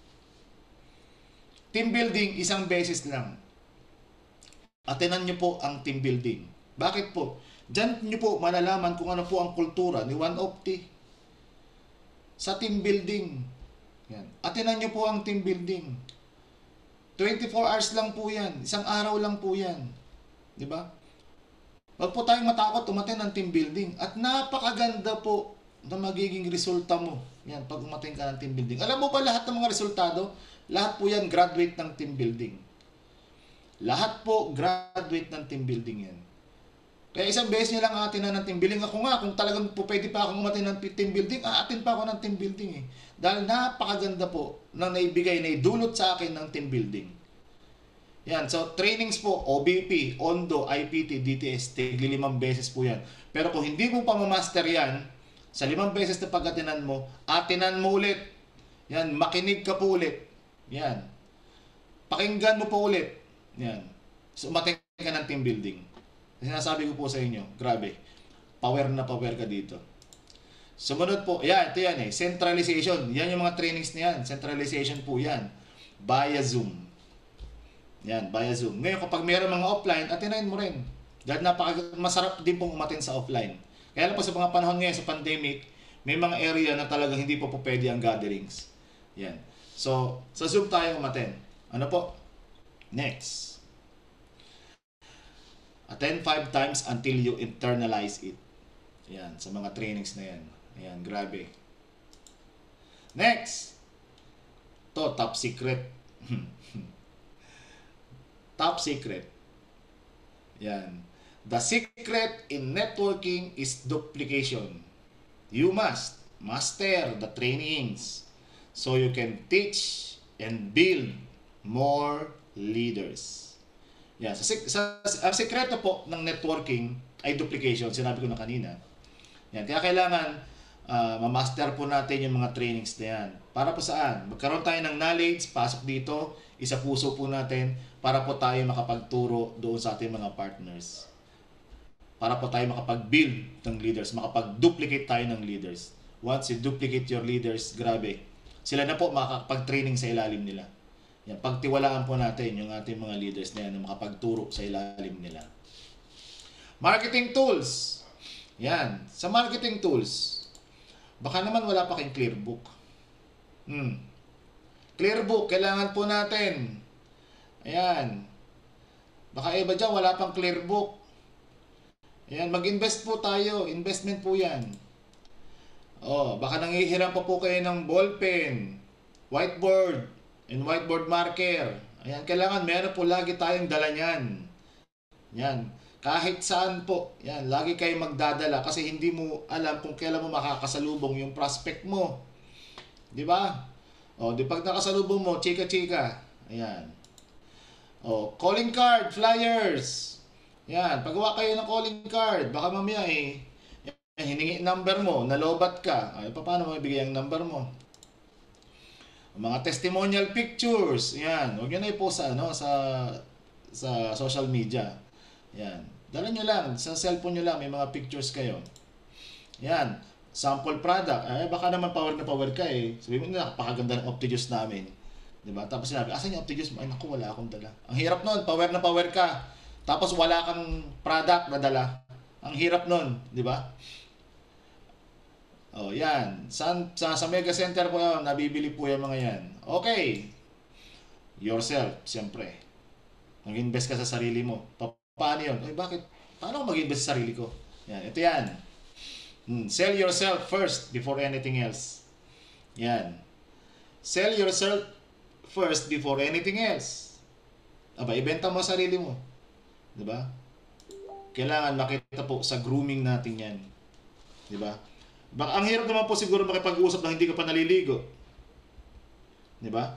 Team building, isang beses lang. Atenan nyo po ang team building. Bakit po? Diyan nyo po malalaman kung ano po ang kultura ni OneOpti. Sa team building. Yan. Atenan nyo po ang team building. 24 hours lang po yan. Isang araw lang po yan. Di ba? Huwag po tayong matakot umaten ng team building. At napakaganda po na magiging resulta mo. Yan, pag umaten ka ng team building. Alam mo ba lahat ng mga resultado? Lahat po yan graduate ng team building. Lahat po graduate ng team building yan. Kaya isang beses nyo lang atin na ng team building. Ako nga, kung talagang po pwede pa akong umatin ng team building, aatin pa ako ng team building eh. Dahil napakaganda po na naibigay, naidulot sa akin ng team building. Yan, so trainings po, OBP, Ondo, IPT, DTS, tigli 5 beses po yan. Pero kung hindi mo pa ma-master yan, sa 5 beses na pag-atinan mo ulit. Yan, makinig ka po ulit. Yan. Pakinggan mo po ulit. Yan. So, umattend ka ng team building. Sinasabi ko po sa inyo, grabe. Power na power ka dito. Sumunod po, ito yan eh. Centralization. Yan yung mga trainings na yan. Centralization po yan. Via Zoom. Yan, via Zoom. Ngayon, kapag mayroon mga offline, atinayin mo rin. Dahil masarap din pong umattend sa offline. Kaya lang po sa mga panahon ngayon sa pandemic, may mga area na talagang hindi po pwede ang gatherings. Yan. So, sa Zoom tayo umattend. Ano po? Next. Attend 5 times until you internalize it. Yan, sa mga trainings na yan. Ayan, grabe. Next. To, top secret. Top secret. Yan. The secret in networking is duplication. You must master the trainings so you can teach and build more leaders. Yan. Ang sekreto po ng networking ay duplication. Sinabi ko na kanina. Yan. Kaya kailangan ma-master po natin yung mga trainings na yan. Para po saan? Magkaroon tayo ng knowledge, pasok dito, isa puso po natin para po tayo makapagturo doon sa ating mga partners. Para po tayo makapag-build ng leaders, makapag-duplicate tayo ng leaders. Once you duplicate your leaders, grabe. Sila na po makakapag-training sa ilalim nila. Yan, pagtiwalaan po natin yung ating mga leaders na yan na makapagturo sa ilalim nila. Marketing tools. Yan, sa marketing tools, baka naman wala pa kayong Clearbook. Clearbook, kailangan po natin. Ayan. Baka iba dyan, wala pang Clearbook. Ayan, mag-invest po tayo. Investment po yan. Baka nangihiram pa po kayo ng ballpen, whiteboard, and whiteboard marker. Ayan, kailangan meron po lagi tayong dala niyan. Yan. Kahit saan po. Yan, lagi kayong magdadala kasi hindi mo alam kung kailan mo makakasalubong yung prospect mo. Di ba? Pag nakasalubong mo, chika-chika. Ayan. Calling card, flyers. Yan, pagawa kayo ng calling card. Baka mamaya hiningi number mo, nalobat ka. Paano mo ibigay ang number mo? Mga testimonial pictures. Yan, huwag nyo na i-post sa social media. Yan. Dala nyo lang, sa cellphone nyo lang, may mga pictures kayo. Yan. Sample product. Baka naman power na power ka eh. Sabihin mo na, napakaganda ng Optijuice namin. Diba? Tapos sinabi, asan yung Optijuice? Ay naku, wala akong dala. Ang hirap nun, power na power ka. Tapos wala kang product na dala. Ang hirap nun, di ba? Yan. Sa Mega Center po yan, nabibili po yung mga yan. Okay. Yourself, siyempre. Mag-invest ka sa sarili mo. Paano yun? Bakit? Paano ako mag-invest sa sarili ko? Yan. Ito yan. Sell yourself first before anything else. Yan. Sell yourself first before anything else. Ibenta mo sarili mo. Diba? Kailangan makita po sa grooming natin yan. Diba? Ang hirap naman po siguro makipag-usap na hindi ka pa naliligo. Diba?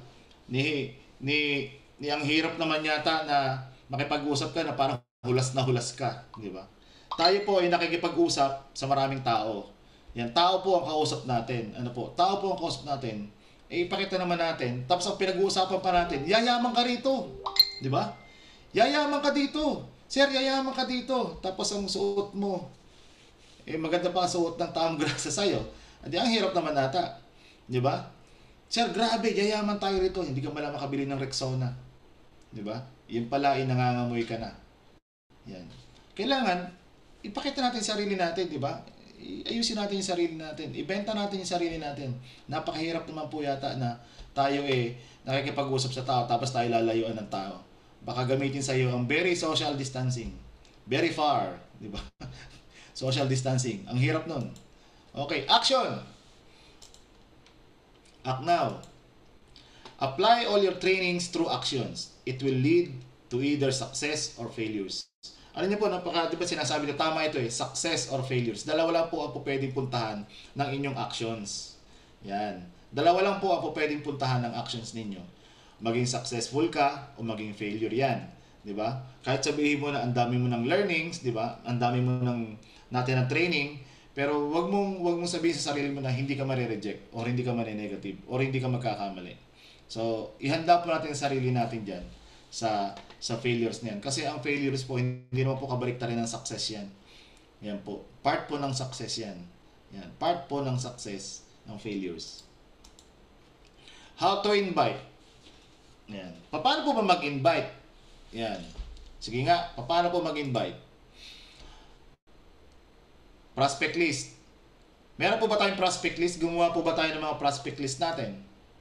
Ang hirap naman yata na makipag-usap ka na parang hulas na hulas ka. Diba? Tayo po ay nakikipag-usap sa maraming tao. Yan, tao po ang kausap natin. Tao po ang kausap natin. Ipakita naman natin. Tapos ang pinag-uusapan pa natin, yayaman ka rito. Diba? Yayaman ka dito. Sir, yayaman ka dito. Tapos ang suot mo, maganda pa ang suot ng taong grasa sa'yo. Ang hirap naman nata. Di ba? Sir, grabe, yayaman tayo rito. Hindi ka malang makabili ng Rexona. Di ba? Yun pala, nangangamoy ka na. Yan. Kailangan, ipakita natin sarili natin, di ba? Ayusin natin yung sarili natin. Ibenta natin yung sarili natin. Napakahirap naman po yata na tayo nakikipag-usap sa tao tapos tayo lalayuan ng tao. Baka gamitin sa iyo ang very social distancing. Very far, di ba? Social distancing. Ang hirap nun. Okay, action! Act now. Apply all your trainings through actions. It will lead to either success or failures. Alam niyo po, di ba sinasabi ko, tama ito success or failures. Dalawa lang po ang pwedeng puntahan ng inyong actions. Yan. Dalawa lang po ang pwedeng puntahan ng actions ninyo. Maging successful ka o maging failure yan. Di ba? Kahit sabihin mo na ang dami mo ng learnings, di ba? Ang dami mo natin ng training, pero wag mong sabihin sa sarili mo na hindi ka mare-reject or hindi ka mare-negative or hindi ka magkakamali. So, ihanda po natin ang sarili natin dyan sa failures niyan. Kasi ang failures po, hindi naman po kabaliktarin ng success yan. Yan po. Part po ng success yan. Yan. Part po ng success ng failures. How to invite? Yan. Paano po ba mag-invite? Yan. Sige nga, paano po mag-invite? Prospect list. Meron po ba tayong prospect list? Gumawa po ba tayo ng mga prospect list natin?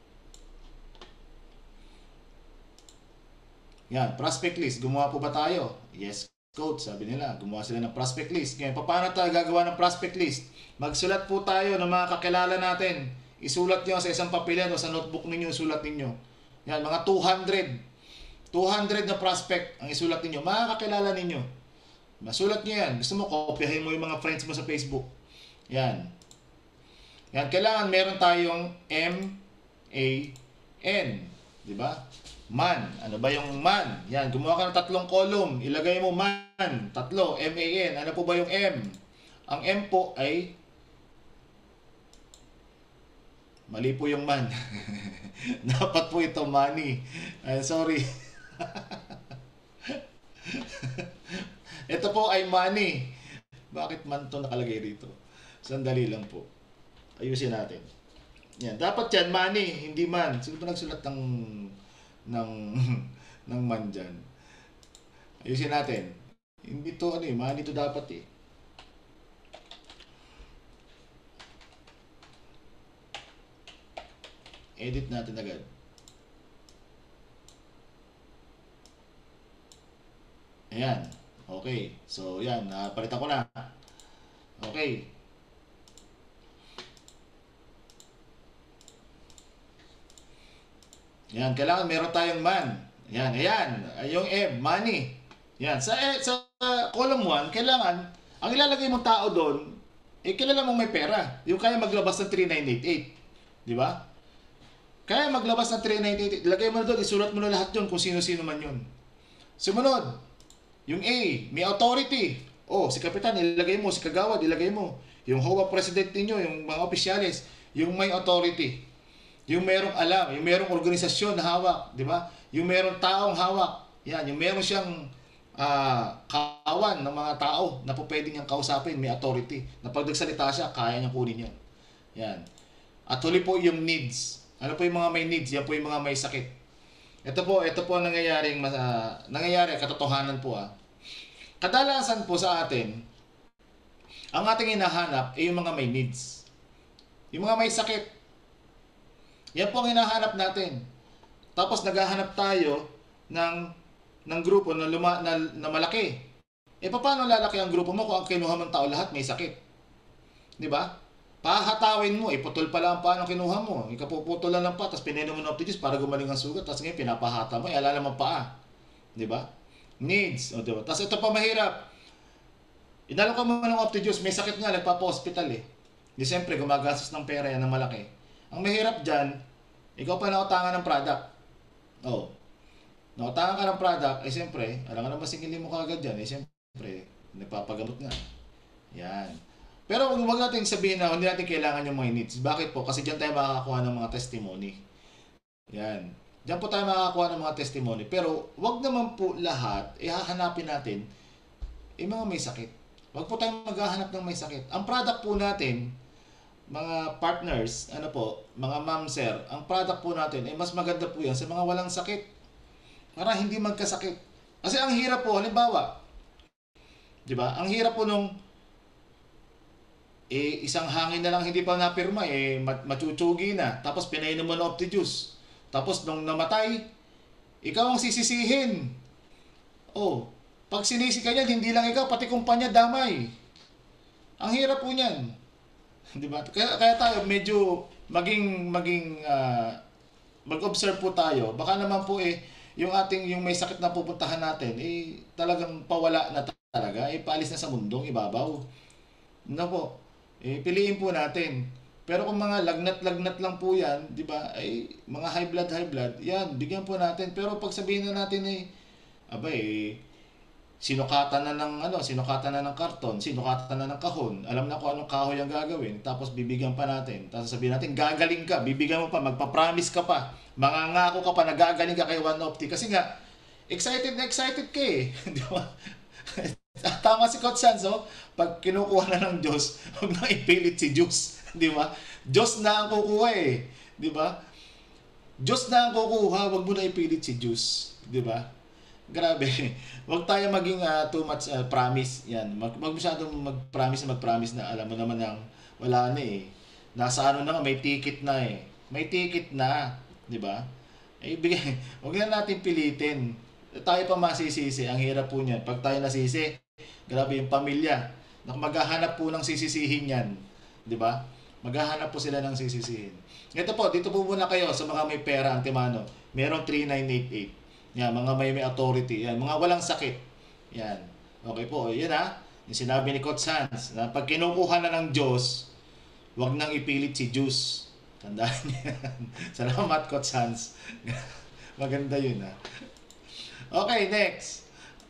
Yan, prospect list. Gumawa po ba tayo? Yes, coach. Sabi nila, gumawa sila ng prospect list. Ngayon, paano tayo gagawa ng prospect list? Magsulat po tayo ng mga kakilala natin. Isulat nyo sa isang papilan o sa notebook ninyo, isulat ninyo. Yan, mga 200. 200 na prospect ang isulat ninyo. Mga kakilala ninyo. Masulat nyo yan. Gusto mo, kopyahin mo yung mga friends mo sa Facebook. Yan. Yan, kailangan meron tayong M-A-N. Diba? Man. Ano ba yung man? Yan, gumawa ka ng 3 column. Ilagay mo man. 3. M-A-N. Ano po ba yung M? Ang M po ay mali po yung man. Dapat po ito money. Ay, sorry. Ito po ay money. Bakit man to nakalagay dito? Sandali lang po. Ayusin natin. Yan, dapat yan money, hindi man. Sino ba nagsulat ng ng man dyan? Ayusin natin. Hindi to ano eh, money to dapat eh. Edit natin agad. Ayan. Okay. So, yan. Napalitan ko na. Okay. Yan. Kailangan meron tayong man. Yan. Ayan. Yung M. Money. Yan. Sa column 1, kailangan, ang ilalagay mong tao doon, kilala mong may pera. Yung kaya maglabas ng 3988. Di ba? Kaya maglabas ng 3988. Ilagay mo na doon. Isulat mo na lahat yun kung sino-sino man yun. Sumunod. Yung A, may authority. Oh, si Kapitan, ilagay mo. Si Kagawad, ilagay mo. Yung HOA President ninyo, yung mga opisyalis, yung may authority. Yung merong alam, yung merong organisasyon na hawak, di ba? Yung merong taong hawak. Yan, yung meron siyang kawan ng mga tao na po pwede niyang kausapin, may authority. Na pag nagsalita siya, kaya niyang kunin yan. Yan. At huli po yung needs. Ano po yung mga may needs? Yan po yung mga may sakit. Ito po ang nangyayari, katotohanan po Kadalasan po sa atin, ang ating hinahanap ay yung mga may needs. Yung mga may sakit. Yan po ang hinahanap natin. Tapos naghahanap tayo ng grupo na malaki. Paano lalaki ang grupo mo kung ang kinuha mong tao lahat may sakit? Di ba? Pahatawin mo, putol pala ang paano kinuha mo. Ikapuputol lang ng pa, tapos pinainom mo ng optitis para gumaling ang sugat, tapos ngayon pinapahata mo, alala mo paa. Di ba? Needs. O, diba? Tapos ito pa mahirap. Inalo ka mo ng optitis, may sakit nga, nagpapa-hospital eh. Di siyempre, gumagastos ng pera yan ng malaki. Ang mahirap dyan, ikaw pa nautangan ng product. O, nautangan ka ng product, siyempre, alam nga naman singilin mo kagad dyan, siyempre, nagpapagamot nga. Yan. Pero huwag natin sabihin na hindi natin kailangan yung mga needs. Bakit po? Kasi diyan tayo makakakuha ng mga testimony. Yan. Diyan po tayo makakakuha ng mga testimony. Pero huwag naman po lahat, hahanapin natin, mga may sakit. Huwag po tayong maghahanap ng may sakit. Ang product po natin, mga partners, mga ma'am sir, ang product po natin, mas maganda po yan sa mga walang sakit. Para hindi magkasakit. Kasi ang hirap po, halimbawa, di ba? Ang hirap po nung isang hangin na lang hindi pa napirma, machuchugi na. Tapos pinainom mo ng opti-juice. Tapos nung namatay, ikaw ang sisisihin. Oh, pag sinisi ka niyan, hindi lang ikaw, pati kumpanya damay. Ang hirap po niyan. Di ba? Kaya tayo medyo mag-observe po tayo. Baka naman po yung may sakit na pupuntahan natin, talagang pawala na talaga, paalis na sa mundong ibabaw. No po. Piliin po natin. Pero kung mga lagnat-lagnat lang po yan, di ba, mga high blood, yan, bigyan po natin. Pero pag sabihin na natin sinukatan na ng sinukatan na ng karton, sinukatan na ng kahon. Alam na kung anong kahoy ang gagawin, tapos bibigyan pa natin. Tapos sabihin natin, gagaling ka, bibigyan mo pa, magpa-promise ka pa, mangangako ka pa na gagaling ka kay One Opti. Kasi nga, excited na excited ka eh. Di ba? Tama si Coach Sans, oh. Pag kinukuha na ng Diyos, huwag na ipilit si Diyos. Di ba? Diyos na ang kukuha eh. Di ba? Diyos na ang kukuha, huwag mo na ipilit si Diyos. Di ba? Grabe. Huwag tayo maging too much promise. Yan. Wag masyadong mag-promise na alam mo naman ang wala na eh. Nasa ano na nga, may ticket na eh. May ticket na. Di ba? Eh, bigay. Huwag na natin pilitin. Tayo pa masisisi. Ang hirap po niyan. Pag tayo nasisi, grabe yung pamilya. Maghahanap po ng sisisihin yan. Di ba? Maghahanap po sila ng sisisihin. Ito po, dito po muna kayo sa mga may pera, Antimano. Merong 3988. Yan, mga may authority. Yan, mga walang sakit. Yan. Okay po, yan ha. Yung sinabi ni Coach Hans, na pag kinukuha na ng Diyos, huwag nang ipilit si Diyos. Tandaan niyo yan. Salamat, Coach Hans. Maganda yun ha. Okay, next.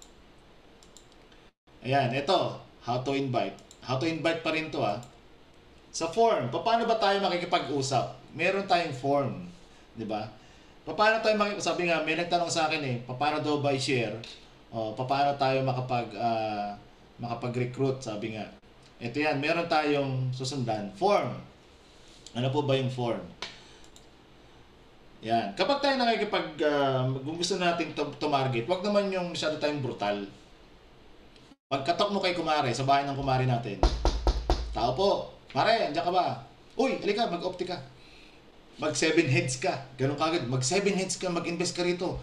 Ayan, ito. How to invite. How to invite pa rin to ha. Sa form, paano ba tayo makikipag-usap? Meron tayong form. Diba? Paano tayo sabi nga, may nagtanong sa akin eh, paano daw by share? O, paano tayo makapag-recruit, sabi nga. Ito yan, meron tayong susundan. Form. Ano po ba yung form? Yan. Kapag tayo kung gusto natin to-market, wag naman yung masyado tayong brutal. Pagkatok mo kay kumare, sa bahay ng kumare natin, tao po, mare, andiyan ka ba? Uy, halika, mag-opti ka. Mag 7 heads ka. Ganun kagad. Mag 7 heads ka, mag-invest ka rito.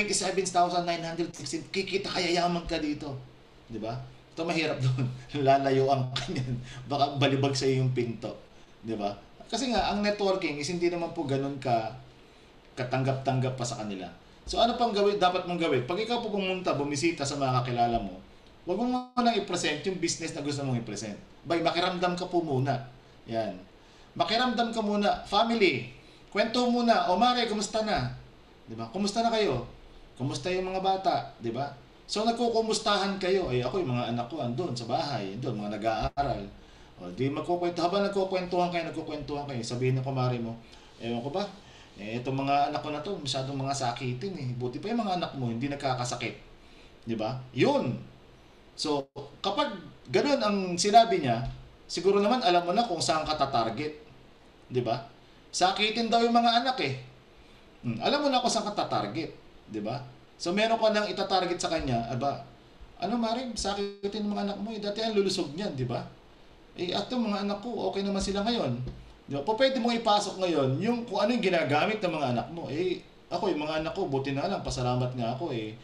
27,916. Kikita ka, yayaman ka dito. Di ba? Ito mahirap doon. Lalayo ang kanyan. Baka balibag sa yung pinto. Di ba? Kasi nga, ang networking is hindi naman po ganun katanggap-tanggap pa sa kanila. So ano pang dapat mong gawin? Pag ikaw po pumunta, bumisita sa mga kakilala mo, huwag mo munang i-present yung business na gusto mong i-present. Makiramdam ka po muna. Yan. Makiramdam ka muna. Family. Kwento muna, o Mare, kumusta na? 'Di ba? Kumusta na kayo? Kumusta yung mga bata, 'di ba? So nagkukumustahan kayo. Ako yung mga anak ko andun sa bahay, andun mga nag-aaral. O di magkukwento habang nagkukwentuhan kayo, sabihin ng kumare mo, ewan ko ba? Itong mga anak ko na to, masyadong mga sakitin eh. Buti pa yung mga anak mo hindi nakakasakit. 'Di ba? 'Yun. So, kapag ganoon ang sinabi niya, siguro naman alam mo na kung saan ka ta-target. 'Di ba? Sakitin daw yung mga anak eh. Alam mo na kung saan ka ta-target, 'di ba? So meron ka nang ita-target sa kanya, aba, ano Maring, sakitin ng mga anak mo, dati ang lulusog niyan, 'di ba? Ato mga anak ko, okay naman sila ngayon. 'Di ba? Pwede mong ipasok ngayon yung kung ano yung ginagamit ng mga anak mo. Ako yung mga anak ko, buti na lang, pasalamat nga ako eh.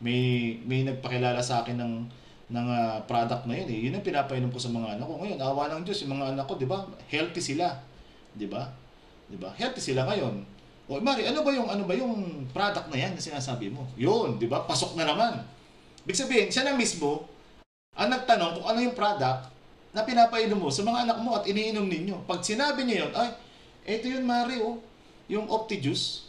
May nagpakilala sa akin ng product na yun eh. Yun ang pinapainom ko sa mga anak ko. Ngayon, awa ng Diyos, yung mga anak ko, 'di ba? Healthy sila. 'Di ba? Diba? Healthy sila ngayon. O Mari, ano ba yung product na yan na sinasabi mo? Yun, 'di ba? Pasok na naman. Ibig sabihin, siya na mismo ang nagtanong kung ano yung product na pinapainom mo sa mga anak mo at iniinom ninyo. Pag sinabi niya yun, ay, eto yun Mari, oh, yung Opti Juice.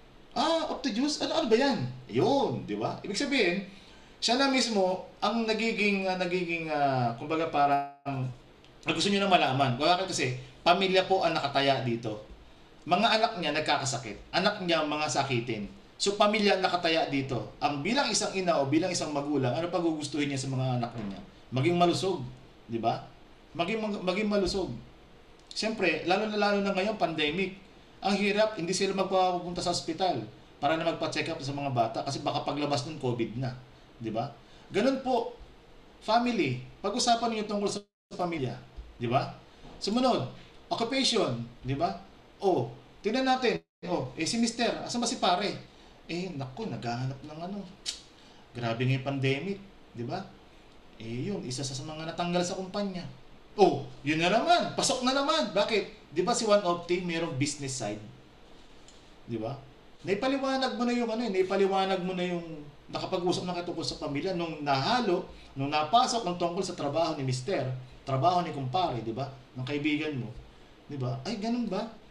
Opti Juice? Ano ba yan? Yun, 'di ba? Ibig sabihin, siya na mismo ang nagiging kumbaga parang gusto niyo na malaman. Kasi pamilya po ang nakataya dito. Mga anak niya nagkakasakit. Anak niya mga sakitin. So pamilya ang nakataya dito. Ang bilang isang ina o bilang isang magulang, ano pa gugustuhin niya sa mga anak niya? Maging malusog, 'di ba? Maging malusog. Siyempre, lalo na ngayon pandemic. Ang hirap, hindi sila magpapunta sa ospital para na magpa-check up sa mga bata kasi baka paglabas ng COVID na, 'di ba? Ganun po. Family, pag-usapan niyo tungkol sa pamilya, 'di ba? Sumunod, occupation, 'di ba? Tingnan natin. Si Mister, asan ba si pare? Naku, naghahanap ng grabe nga yung pandemic, 'di ba? Yun, isa sa mga natanggal sa kumpanya. Yun na naman, pasok na naman. Bakit? 'Di ba si One Opti mayroong business side? 'Di ba? Naipaliwanag mo na yung nakapag-usap na tungkol sa pamilya nung napasok ng tungkol sa trabaho ni Mister, trabaho ni kumpare, 'di ba? Ng kaibigan mo. 'Di ba? Ay, ganun ba?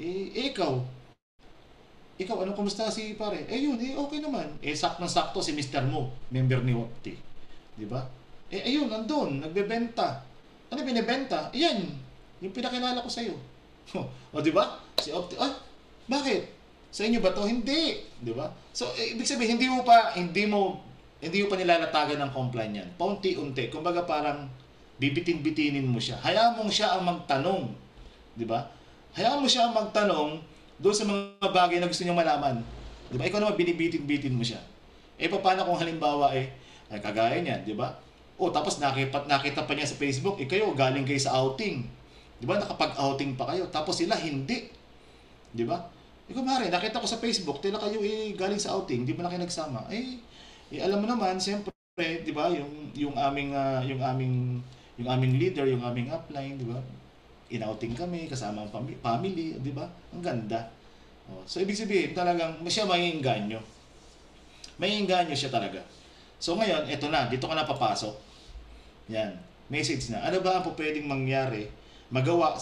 Ikaw, kumusta si pare? Yun, okay naman. Saktong-sakto si Mr. Mo, member ni Opti. Di ba? Ayun, nandun, nagbebenta. Ano binebenta? Iyan, yung pinakilala ko sa'yo. O, di ba? Si Opti, bakit? Sa inyo ba to? Hindi. Di ba? So, ibig sabihin, hindi mo pa nilalatagan ng complaint yan. Paunti-unti. Kumbaga parang bibitin-bitinin mo siya. Hayaan mong siya ang magtanong. Di ba? Hayaan mo siya ang magtanong doon sa mga bagay na gusto niyang malaman. Di ba? Ikaw naman binibitin-bitin mo siya. Paano kung halimbawa ay kagaya niyan, di ba? Tapos nakita pa niya sa Facebook, kayo galing kayo sa outing. Di ba? Nakapag-outing pa kayo. Tapos sila hindi. Di ba? Ikaw mare, nakita ko sa Facebook, tila kayo galing sa outing, di ba na kayo nagsama? Alam mo naman, siyempre, di ba, yung aming leader, yung aming upline, di ba? In-outing kami kasama ang family, di ba? Ang ganda. So ibig sabihin, talagang siya maiengganyo. Maiengganyo siya talaga. So ngayon, eto na, dito ka na papasok. Yan, message na. Ano ba ang pwedeng mangyari, magawa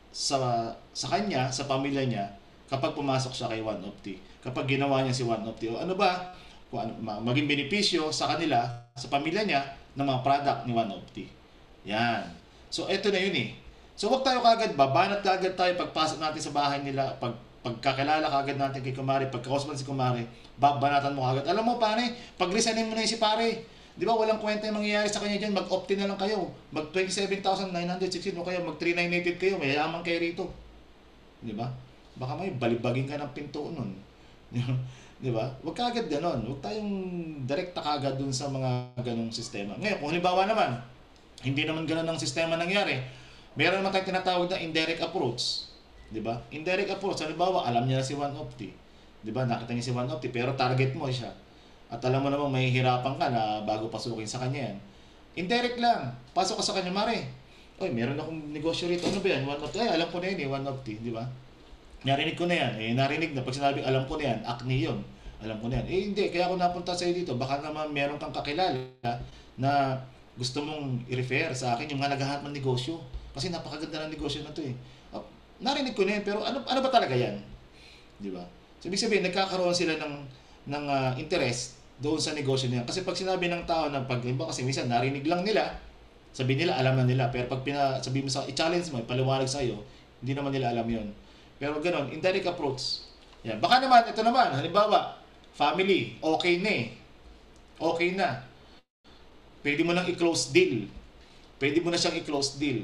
sa kanya, sa pamilya niya, kapag pumasok siya kay One Opti? Kapag ginawa niya si One Opti, ano ba, kung maging benepisyo sa kanila, sa pamilya niya, ng mga product ni One Opti. Yan. So eto na yun eh. So wag tayo kagad, babanat kagad tayo pagpasok natin sa bahay nila, pagkakilala kagad natin kay Kumari, pagkakusman si Kumari, babanatan mo kagad. Alam mo pare, pag-resignin mo na yun si pare. Di ba walang kwenta yung mangyayari sa kanya dyan, mag-opt-in na lang kayo. Mag 27,916 o kaya mag 3,988 kayo, may yaman kayo rito. Di ba? Baka may balibagin ka ng pinto nun. Di ba? Huwag kagad ganon. Huwag tayong direkta kagad dun sa mga ganong sistema. Ngayon, kung halimbawa naman, hindi naman ganon ang sistema nangyari, meron naman tayong tinatawag na indirect approach. Di ba? Indirect approach. Halimbawa, alam niya na si One Opti. Di ba? Nakita niya si One Opti, pero target mo siya. At alam mo namang mahihirapan ka na bago pasukin sa kanya yan. Indirect lang. Pasok ka sa kanya, Mare. Meron akong negosyo rito. Ano ba yan? One Opti. Alam ko na yun One Opti. Di ba? Narinig ko na yan. Narinig na. Pag sinabi, alam ko na yan. Acne yun. Alam ko na yan. Hindi. Kaya ako napunta sa'yo dito. Baka naman meron kang kakilala na gusto mong i-refer sa akin yung mga naghahanap ng negosyo. Kasi napakaganda ng negosyo na to eh. Narinig ko na yan. Pero ano ba talaga yan? Di ba? So, ibig sabihin, nagkakaroon sila ng interest doon sa negosyo niya. Kasi pag sinabi ng tao na kasi minsan narinig lang nila, sabihin nila, alam na nila. Pero pag sabihin mo i-challenge mo, ipaliwanag sa iyo, hindi naman nila alam yon. Pero ganun, indirect approach. Yan. Baka naman, ito naman, halimbawa, family, okay na eh. Okay na. Pwede mo nang i-close deal. Pwede mo na siyang i-close deal.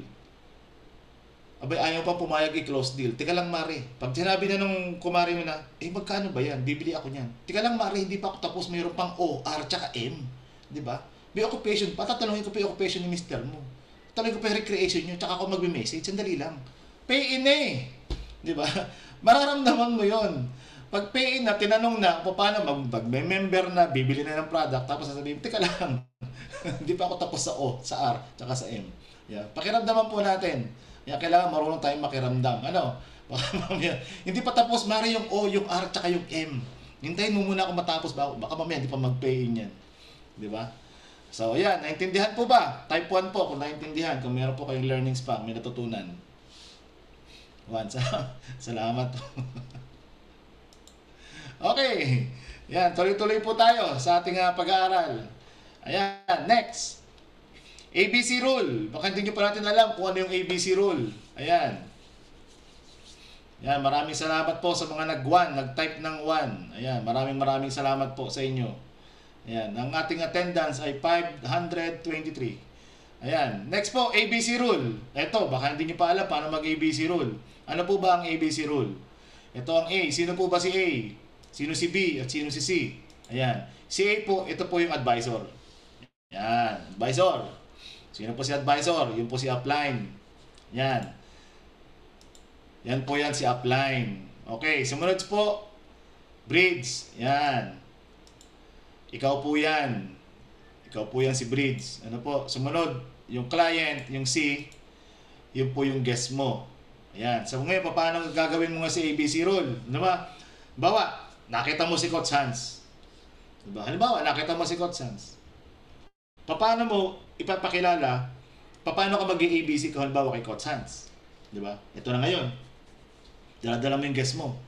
Abay, ayaw pa pumayag i-close deal. Tika lang, Mare. Pag sinabi na nung kumari mo na, magkano ba yan? Bibili ako niyan. Tika lang, Mare, hindi pa ako tapos. Mayroon pang O, R, tsaka M. Di ba? May occupation. Patatanungin ko pa yung occupation ni Mr. mo. Tanungin ko pa yung recreation nyo, tsaka ako magbe-message. Sandali lang. Pay in eh. Di ba? Mararamdaman mo yon. Pag pay in na, tinanong na, paano mag-member na, bibili na ng product, tapos sasabihin, tika lang. Hindi pa ako tapos sa O, sa R, tsaka sa M. Yeah. Pakiramdaman po natin. Kailangan marunong tayong makiramdam. Baka mamaya, hindi pa tapos, Mare, yung O, yung R, tsaka yung M. Hintayin mo muna ako matapos, baka mamaya hindi pa mag-pay in yan. Di ba? So, yan. Naintindihan po ba? Type 1 po, kung naintindihan. Kung meron po kayong learnings pa, may natutunan. Salamat po. Okay. Yan, tuloy-tuloy po tayo sa ating pag-aaral. Ayan, next. ABC rule. Baka hindi nyo pa natin alam kung ano yung ABC rule. Ayan. Ayan, maraming salamat po sa mga nag-type ng 1. Ayan, maraming salamat po sa inyo. Ayan, ang ating attendance ay 523. Ayan, next po, ABC rule. Ito, baka hindi nyo pa alam paano mag-ABC rule. Ano po ba ang ABC rule? Ito ang A. Sino po ba si A? Sino si B? At sino si C? Ayan. Si A po, ito po yung advisor. Ayan, advisor. Sino po si advisor? Yun po si upline. Yan. Yan po yan si upline. Okay, sumunod po, bridge. Yan. Ikaw po yan. Ikaw po yan si bridge. Ano po? Sumunod, yung client, yung C, yun po yung guest mo. Ayan. So ngayon, paano gagawin mo nga si ABC rule? Ano ba? Bawa, nakita mo si Coach Hans. Diba? Halimbawa, nakita mo si Coach Hans. Paano mo ipapakilala, paano ka mag-ABC kung halimbawa kay Coach Hans? Diba? Ito na ngayon. Dala-dala mo yung guest mo.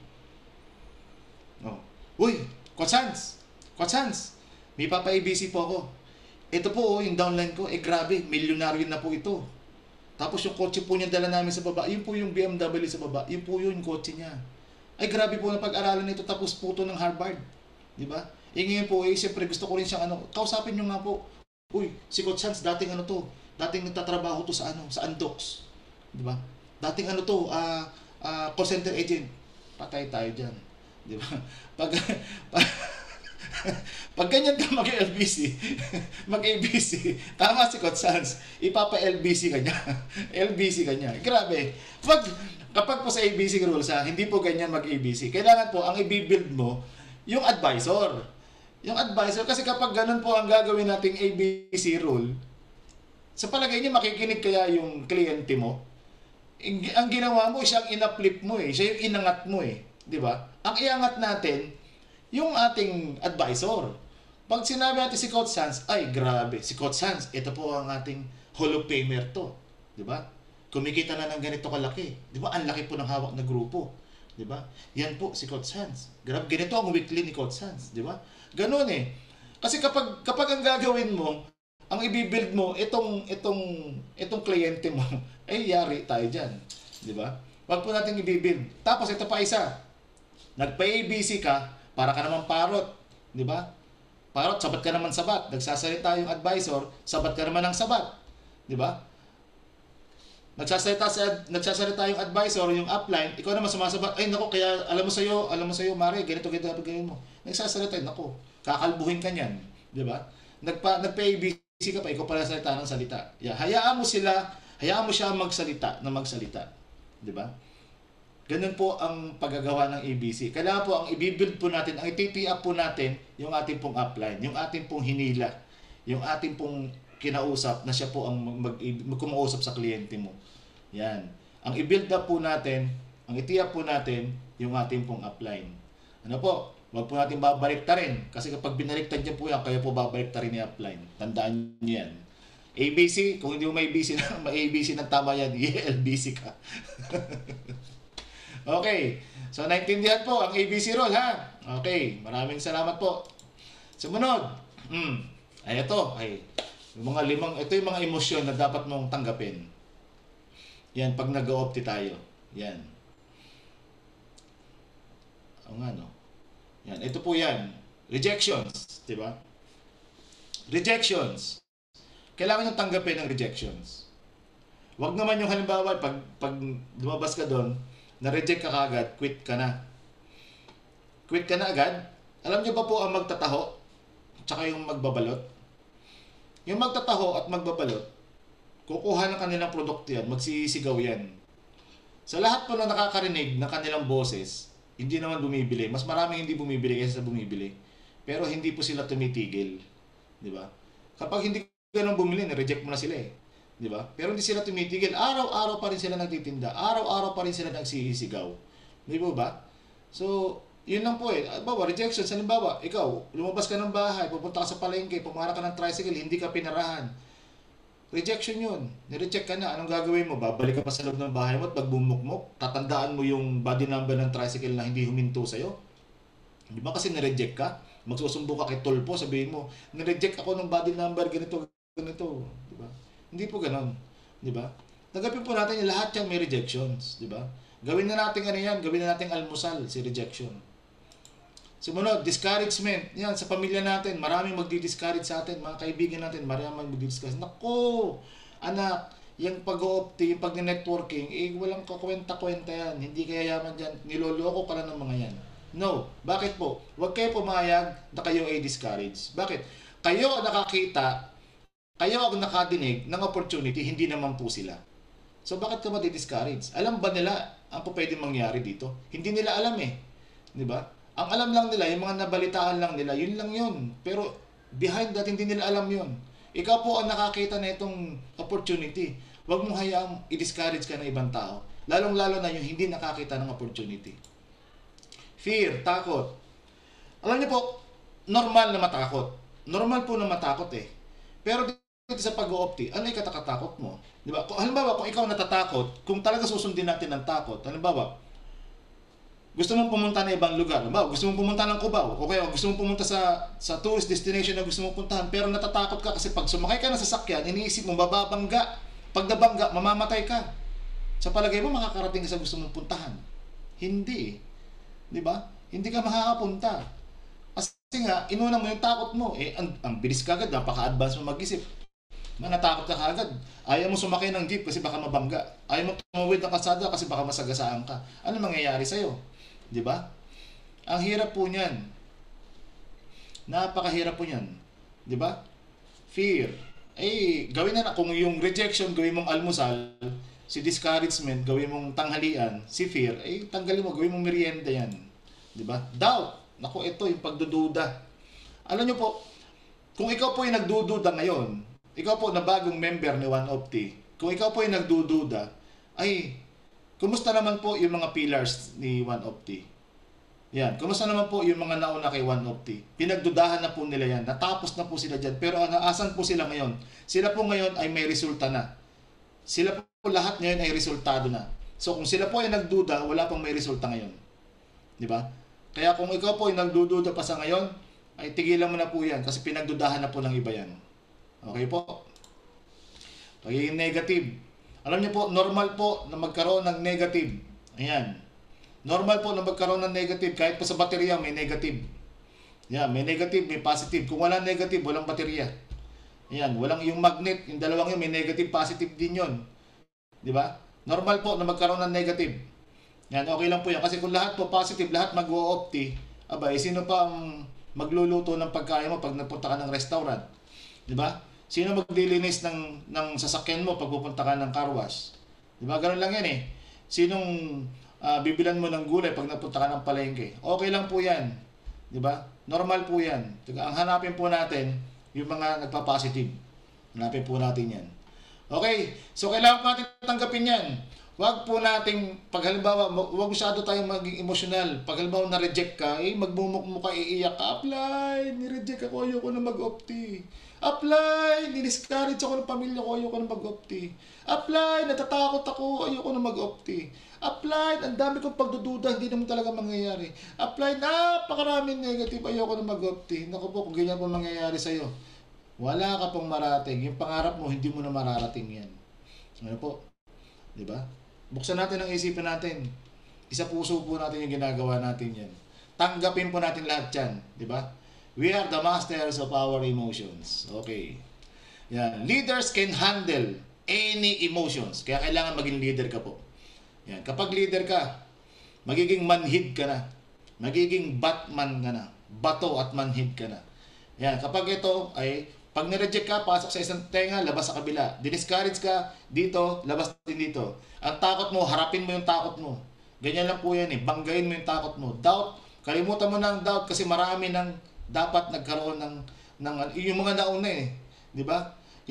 Uy, Coach Hans! Coach Hans! May papa-ABC po ako. Ito po, yung downline ko, grabe, milyonaryo na po ito. Tapos yung kotse po niya dala namin sa baba, yun po yung BMW sa baba, yun po yung kotse niya. Ay grabe po na pag-aralan nito, tapos po ito ng Harvard. Di ba? Ngayon po, siyempre gusto ko rin siyang kausapin niyo nga po. Uy, si Coach Hans, dating dating nagtatrabaho to sa sa Andox. Di ba? Dating call center agent. Patay tayo dyan. Di ba? Pag, pag, pag ganyan ka mag-LBC, mag-ABC, tama si Coach Hans, ipapa-LBC ka niya. LBC ka niya. Grabe. Kapag po sa ABC rules, hindi po ganyan mag-ABC. Kailangan po, ang i-build mo, yung advisor. Yung advisor, kasi kapag ganun po ang gagawin nating ABC rule, sa palagay niya, makikinig kaya yung kliyente mo? Ang ginawa mo, siyang ina-flip mo siya yung inangat mo di ba? Ang iangat natin, yung ating advisor. Pag sinabi natin si Coach Hans, ay grabe, si Coach Hans, ito po ang ating Hall of Famer to. Di ba? Kumikita na ng ganito kalaki. Di ba? Ang laki po ng hawak na grupo. Di ba? Yan po si Coach Hans. Grabe, ganito ang weekly ni Coach Hans. Di ba? Ganun Kasi kapag ang gagawin mo, ang i-build mo, itong kliyente mo, ay yari tayo dyan. Di ba? Wag po natin i-build. Tapos ito pa isa. Nagpa-ABC ka, para ka naman parot. Di ba? Parot, sabat ka naman sabat. Nagsasalita yung advisor, sabat ka naman ng sabat. Di ba? Nagsasalita yung advisor, yung upline, ikaw naman sumasabat, ay nako, kaya alam mo sa'yo, Mare, ganito gawin mo. Nagsasalita, nako, kakalbuhin ka niyan. Di ba? Nagpa-ABC ka pa, ikaw pala salita ng salita. Yeah, hayaan mo siya magsalita. Di ba? Ganun po ang paggagawa ng ABC. Kailangan po ang i-build po natin, ang i-tee up po natin, yung ating pong upline, yung ating pong hinila, yung ating pong kinausap na siya po ang kumausap sa kliyente mo. Yan. Ang i-build up po natin, ang i-tee up po natin, yung ating pong upline. Ano po? Huwag po natin babaliktarin. Kasi kapag binaliktad niyo po yan, kayo po babaliktarin ni upline. Tandaan niyo yan. ABC, kung hindi mo may ABC ng tama yan, LBC ka. Okay. So, naintindihan po ang ABC rule, ha? Okay. Maraming salamat po. Sumunod. Ay, ito. Ito yung mga emosyon na dapat mong tanggapin. Yan, pag nag-o-opti tayo. Yan. Yan. Ito po yan. Rejections. Diba? Rejections. Kailangan yung tanggapin ng rejections. Wag naman yung halimbawa, pag lumabas ka doon, na-reject ka kagad, quit ka na. Quit ka na agad. Alam niyo ba po ang magtataho? Tsaka yung magbabalot? Yung magtataho at magbabalot, kukuha ng kanilang produkto yan, magsisigaw yan. Sa lahat po na nakakarinig ng kanilang boses, hindi naman bumibili. Mas maraming hindi bumibili kaysa sa bumibili. Pero hindi po sila tumitigil. Di ba? Kapag hindi ka nang bumili, na-reject mo na sila Di ba? Pero hindi sila tumitigil. Araw-araw pa rin sila nagtitinda. Araw-araw pa rin sila nagsisigaw. Di ba? So, yun lang po Halimbawa, rejection. Halimbawa, ikaw, lumabas ka ng bahay, pupunta ka sa palengke, pumarap ka ng tricycle, hindi ka pinarahan. Rejection yun. Nireject ka na. Anong gagawin mo? Babalik ka pa sa loob ng bahay mo at pag bumukmok, tatandaan mo yung body number ng tricycle na hindi huminto sa'yo. Di ba kasi nireject ka? Magsusumbo ka kay Tolpo, sabihin mo, nireject ako ng body number, ganito. Di ba? Hindi po ganon. Di ba? Tanggapin po natin yung lahat yan may rejections. Di ba? Gawin na natin gawin na natin almusal, si rejection. Sumunod, discouragement. Yan, sa pamilya natin, maraming magdi-discourage sa atin. Mga kaibigan natin, maraming magdi-discourage. Naku, anak, yung pag-o-opti, yung pag-networking, walang kakwenta-kwenta yan. Hindi kaya yaman dyan. Niloloko ka lang ng mga yan. No. Bakit po? Huwag kayo pumayag na kayo ay discourage. Bakit? Kayo nakakita, kayo ang nakadinig ng opportunity, hindi naman po sila. So bakit ka madi-discourage? Alam ba nila ang pwedeng mangyari dito? Hindi nila alam Di ba? Ang alam lang nila, yung mga nabalitaan lang nila, yun lang yun. Pero behind that, hindi nila alam yun. Ikaw po ang nakakita na itong opportunity. Huwag mong hayaang i-discourage ka ng ibang tao. Lalong-lalo na yung hindi nakakita ng opportunity. Fear, takot. Alam niyo po, normal na matakot. Normal po na matakot Pero dito sa pag-o-opti, ano yung katakatakot mo? Diba? Halimbawa, kung ikaw natatakot, kung talaga susundin natin ng takot, halimbawa, Gusto mong pumunta na ibang lugar, ba? Gusto mong pumunta ng Cubao, o kaya gusto mong pumunta sa tourist destination na gusto mong puntahan, pero natatakot ka kasi pag sumakay ka ng sasakyan, iniisip mo mababangga. Pag nabangga, mamamatay ka. Sa palagay mo, makakarating ka sa gusto mong puntahan. Hindi. Di ba? Hindi ka makakapunta. Kasi nga, inuna mo yung takot mo. Ang bilis ka agad, napaka-advance mo mag-isip. Natakot ka agad. Ayaw mo sumakay ng jeep kasi baka mabangga. Ayaw mo tumawid ng kalsada kasi baka masagasaan ka. Ano mangyayari sa'yo? Di ba? Ang hirap po niyan. Napakahirap po niyan. Di ba? Fear. Gawin na kung yung rejection, gawin mong almusal, si discouragement, gawin mong tanghalian, si fear, tanggalin mo, gawin mong merienda yan. Di ba? Doubt. Naku, ito yung pagdududa. Alam nyo po, kung ikaw po yung nagdududa ngayon, ikaw po na bagong member ni One of T, kung ikaw po yung nagdududa, kumusta naman po yung mga pillars ni One of T? Yan, kumusta naman po yung mga nauna kay One of T? Pinagdudahan na po nila yan, natapos na po sila dyan, pero naasan po sila ngayon? Sila po ngayon ay may resulta na. Sila po lahat ngayon ay resultado na. So kung sila po ay nagduda, wala pang may resulta ngayon. Di ba? Kaya kung ikaw po ay nagdududa pa sa ngayon, ay tigilan mo na po yan kasi pinagdudahan na po ng iba yan. Okay po? Pagiging negative. Alam niyo po, normal po na magkaroon ng negative. Ayan. Normal po na magkaroon ng negative. Kahit po sa baterya, may negative. Yan, may negative, may positive. Kung walang negative, walang baterya. Yan, walang yung magnet, yung dalawang yun, may negative, positive din yun. Di ba? Normal po na magkaroon ng negative. Yan, okay lang po yan. Kasi kung lahat po positive, lahat mag-o-opti, sino pa ang magluluto ng pagkain mo pag napunta ka ng restaurant? Di ba? Sino maglilinis ng sasakyan mo pag pupunta ka ng car wash? Di ba? Ganun lang yan eh. Sinong bibilan mo ng gulay pag napunta ka ng palengke? Okay lang po yan. Di ba? Normal po yan. Ang hanapin po natin, yung mga nagpa-positive. Hanapin po natin yan. Okay, so kailangan po natin tanggapin yan. Huwag po nating, pag halimbawa, huwag masyado tayong maging emosyonal. Pag halimbawa na-reject ka, magmumukha, iiyak ka, apply, ni-reject ako, ayoko na mag-opti. Apply, ni-discourage ako ng pamilya ko, ayoko na mag-opti. Apply, natatakot ako, ayoko na mag-opti. Apply, ang dami kong pagdududa, hindi naman talaga mangyayari. Apply, napakaraming negative, ayoko na mag-opti. Naku po, kung ganyan po mangyayari sa'yo, wala ka pong marating. Yung pangarap mo, hindi mo na mararating yan. Ano po? Diba? Buksan natin ang isipin natin. Isa puso po natin yung ginagawa natin yan. Tanggapin po natin lahat yan. Diba? We are the masters of our emotions. Okay. Yan. Leaders can handle any emotions. Kaya kailangan maging leader ka po. Yan. Kapag leader ka, magiging manhid ka na. Magiging Batman ka na. Bato at manhid ka na. Yan. Kapag ito ay pag nireject ka, pasok sa isang tenga, labas sa kabila. Discourage ka, dito, labas din dito. Ang takot mo, harapin mo yung takot mo. Ganyan lang po yan eh. Banggain mo yung takot mo. Doubt, kalimutan mo ng doubt kasi marami nang dapat nagkaroon ng yung mga nauna eh. Di ba?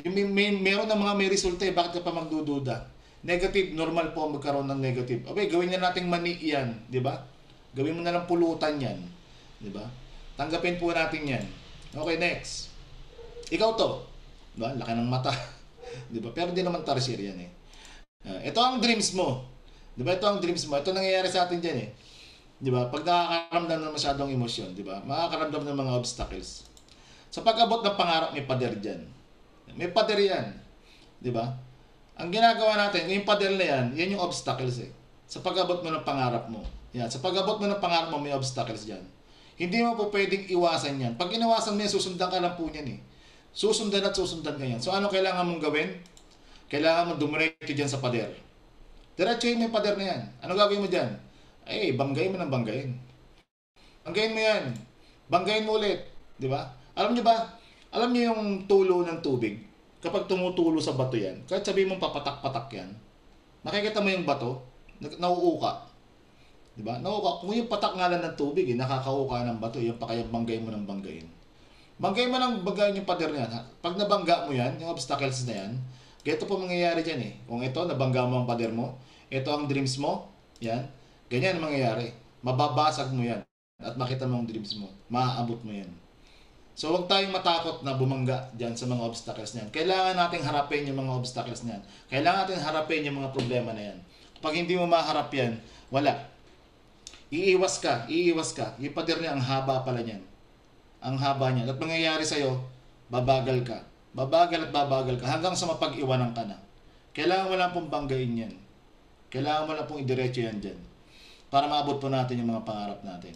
Meron ng mga may resulta eh. Bakit ka pa magdududa? Negative, normal po magkaroon ng negative. Gawin na nating mani yan. Di ba? Gawin mo na lang pulutan yan. Di ba? Tanggapin po natin yan. Okay, next. Ikaw to, diba? Laki ng mata. Diba? Pero di naman tarsier yan eh. Ito ang dreams mo. Diba? Ito ang dreams mo. Ito nangyayari sa atin dyan eh. Diba? Pag nakakaramdam ng masyadong emosyon, diba? Makakaramdam ng mga obstacles. Sa pag-abot ng pangarap, may pader dyan. May pader yan. Diba? Ang ginagawa natin, yung pader na yan, yan yung obstacles eh. Sa pag-abot mo ng pangarap mo. Yan. Sa pag-abot mo ng pangarap mo, may obstacles dyan. Hindi mo po pwedeng iwasan yan. Pag inawasan mo yan, susundan ka lang po yan eh. Susundan at susundan ka yan. So ano kailangan mong gawin? Kailangan mong dumiretso dyan sa pader. Diretsuhin mo yung pader na yan. Ano gagawin mo dyan? Banggayin mo ng banggayin. Banggayin mo yan. Banggayin mo ulit. Di ba? Alam niyo ba? Alam niyo yung tulo ng tubig? Kapag tumutulo sa bato yan, kahit sabihin mong papatak-patak yan, nakikita mo yung bato, nauuka. Di ba? Nauuka. Kung yung patak nga lang ng tubig, nakakauka ng bato, yung pa kaya banggayin mo ng banggayin. Banggayin mo ng banggayin yung pader na yan. Pag nabangga mo yan, yung obstacles na yan, ganito po mangyayari dyan eh. Kung ito, nabangga mo ang pader mo, ito ang dreams mo, yan, ganyan ang mangyayari. Mababasag mo yan at makita mo ang dreams mo. Maaabot mo yan. So, huwag tayong matakot na bumangga dyan sa mga obstacles na yan. Kailangan nating harapin yung mga obstacles na yan. Kailangan natin harapin yung mga problema na yan. Pag hindi mo maharap yan, wala. Iiwas ka. Yung pader niya, ang haba pala niyan. Ang haba niya. At mangyayari sa'yo, babagal ka. Babagal ka hanggang sa mapag-iwanan ka na. Kailangan mo lang pong banggain yan. Kailangan mo lang pong idiretso yan dyan. Para maabot po natin yung mga pangarap natin.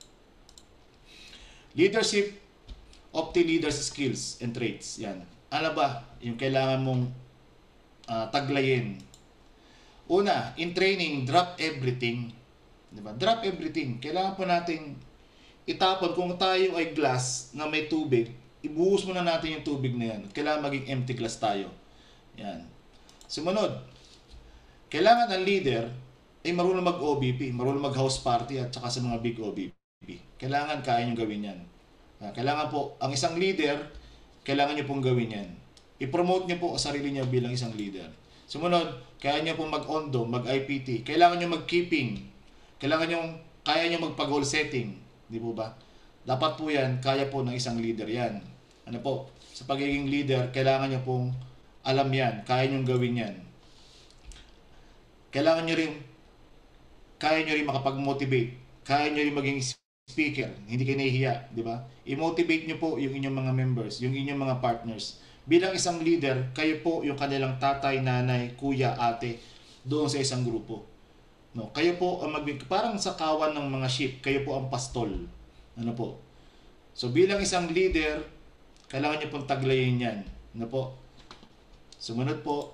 Leadership, leaders skills and traits. Yan. Ano ba yung kailangan mong taglayin? Una, in training, drop everything. Diba? Drop everything. Kailangan po nating itapon. Kung tayo ay glass na may tubig, ibuhos muna natin yung tubig na yan. Kailangan maging empty glass tayo. Yan. Sumunod, kailangan ang leader ay marunong mag-OBP, marunong mag-house party at saka sa mga big OBP. Kailangan kaya nyo gawin yan. Kailangan po, ang isang leader, kailangan nyo pong gawin yan. I-promote nyo po ang sarili nyo bilang isang leader. Sumunod, kaya nyo pong mag-ondo, mag-IPT. Kailangan nyo mag-keeping. Kaya nyo magpa-goal setting. Di po ba? Dapat po yan, kaya po ng isang leader yan. Ano po? Sa pagiging leader, kailangan nyo pong alam yan. Kaya nyo gawin yan. Kaya nyo rin makapag-motivate. Kaya nyo rin maging speaker. Hindi kayo nahihiya. Di ba? I-motivate nyo po yung inyong mga members, yung inyong mga partners. Bilang isang leader, kayo po yung kanilang tatay, nanay, kuya, ate doon sa isang grupo. No, kayo po ang parang sa kawan ng mga sheep, kayo po ang pastol. Ano po? So bilang isang leader, kailangan niyo pong taglayin 'yan. Ano po? Sumunod po,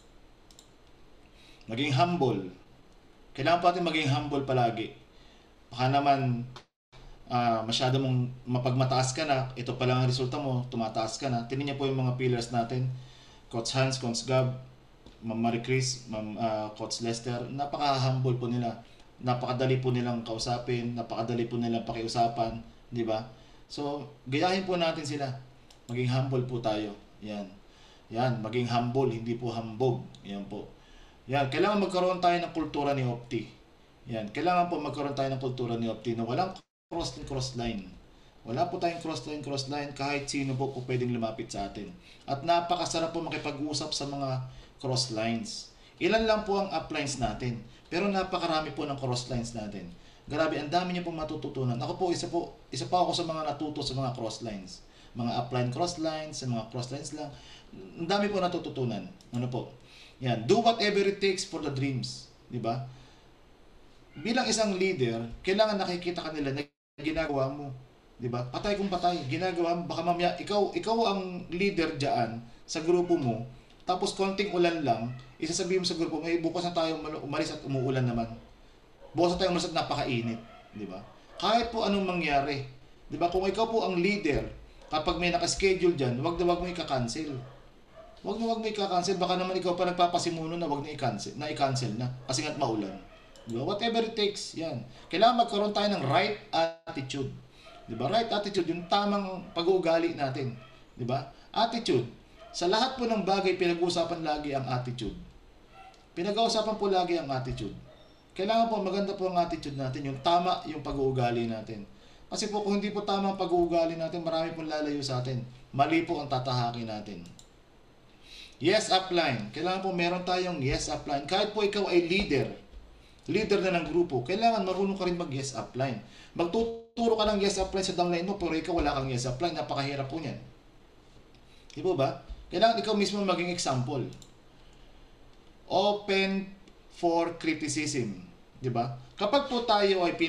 maging humble. Kailangan po natin maging humble palagi. Baka naman masyado mong mapagmataas ka na, ito pa lang ang resulta mo, tumataas ka na. Tingnan niyo po yung mga pillars natin. Coach Hans, Coach Gab, Ma'am Marie Chris, Coach Lester, napaka-humble po nila. Napakadali po nilang kausapin, napakadali po nilang pakiusapan, di ba? So, gayahin po natin sila. Maging humble po tayo. Yan. Yan, maging humble, hindi po hambog. Yan po. Yan, kailangan magkaroon tayo ng kultura ni Opti. Yan, kailangan po magkaroon tayo ng kultura ni Opti na walang cross-line. Wala po tayong cross-line, kahit sino po pwedeng lumapit sa atin. At napakasarap po makipag-usap sa mga cross-lines. Ilan lang po ang uplines natin, pero napakarami po ng cross-lines natin. Grabe, ang dami niyo pong matututunan. Ako po, isa pa ako sa mga natuto sa mga cross-lines. Mga upline cross-lines, sa mga cross-lines lang. Ang dami po natututunan. Ano po? Yan, do whatever it takes for the dreams. Di ba? Bilang isang leader, kailangan nakikita ka nila na ginagawa mo. 'Di ba? Patay kung patay, ginagawa mo. Baka mamaya ikaw ang leader diyan sa grupo mo. Tapos konting ulan lang, isasabihin mo sa grupo, bukas na tayo umalis at umuulan naman. Bukas na tayo umalis at napakainit, 'di ba? Kahit po anong mangyari, 'di ba? Kung ikaw po ang leader, kapag may naka-schedule diyan, wag mo i-cancel. Wag mo i-cancel, baka naman ikaw pa nagpapasimuno na wag na i-cancel na kasi nga maulan. 'Di ba? Whatever it takes, 'yan. Kailangan magkaroon tayo ng right attitude. 'Di ba? Right attitude, yung tamang pag-uugali natin, 'di ba? Attitude. Sa lahat po ng bagay pinag-uusapan lagi ang attitude. Pinag-uusapan po lagi ang attitude. Kailangan po maganda po ang attitude natin, yung tama yung pag-uugali natin. Kasi po kung hindi po tama ang pag-uugali natin, marami pong lalayo sa atin. Mali po ang tatahakin natin. Yes upline. Kailangan po meron tayong yes upline. Kahit po ikaw ay leader na ng grupo, kailangan marunong ka rin mag-yes upline. Magtuturo ka ng yes upline sa downline mo, pero ikaw wala kang yes upline, napakahirap po niyan. Di po ba? Kailangan ikaw mismo maging example. Open for criticism. Di ba? Kapag po tayo ay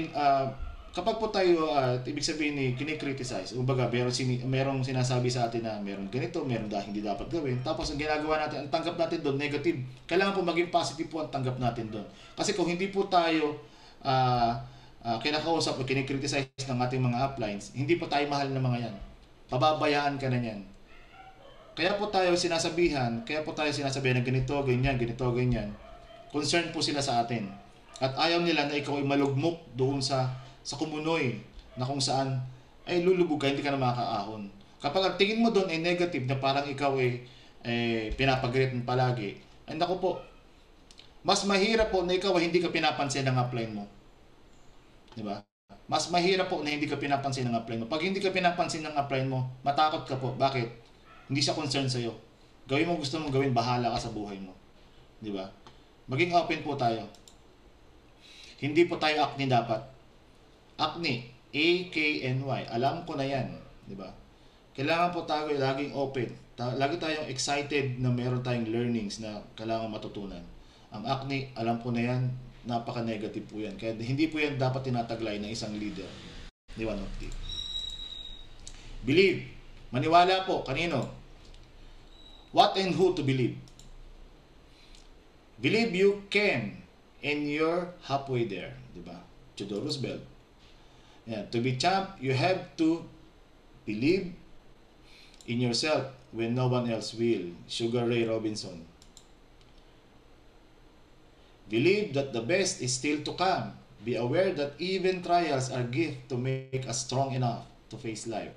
ibig sabihin ni kini-criticize, kumbaga merong sinasabi sa atin na meron ganito, meron hindi dapat gawin. Tapos ang ginagawa natin, ang tanggap natin doon negative. Kailangan po maging positive po ang tanggap natin doon. Kasi kung hindi po tayo kinakausap o kini-criticize ng ating mga uplines, hindi po tayo mahal ng mga yan. Pababayaan ka na yan. Kaya po tayo sinasabihan na ganito, ganyan. Concerned po sila sa atin. At ayaw nila na ikaw ay malugmok doon sa kumunoy na kung saan ay lulubog ka, hindi ka na makakaahon. Kapag ang tingin mo doon ay negative na parang ikaw ay pinapag-greet mo palagi, ay naku po, mas mahirap po na ikaw ay hindi ka pinapansin ng upline mo. Diba? Mas mahirap po na hindi ka pinapansin ng upline mo. Pag hindi ka pinapansin ng upline mo, matakot ka po. Bakit? Hindi siya concerned sa'yo. Gawin mo gusto mong gawin, bahala ka sa buhay mo. Diba? Maging open po tayo. Hindi po tayo acne dapat. Acne, A-K-N-Y. Alam ko na yan. Di ba? Kailangan po tayo laging open. Lagi tayong excited na meron tayong learnings na kailangan matutunan. Ang acne, alam ko na yan, napaka-negative po yan. Kaya hindi po yan dapat tinataglay ng isang leader. Di ba, Nopti? Believe. Maniwala po. Kanino? What and who to believe? Believe you can and you're halfway there. Di ba? Theodore Roosevelt. Yeah. To be champ, you have to believe in yourself when no one else will. Sugar Ray Robinson. Believe that the best is still to come. Be aware that even trials are gift to make us strong enough to face life.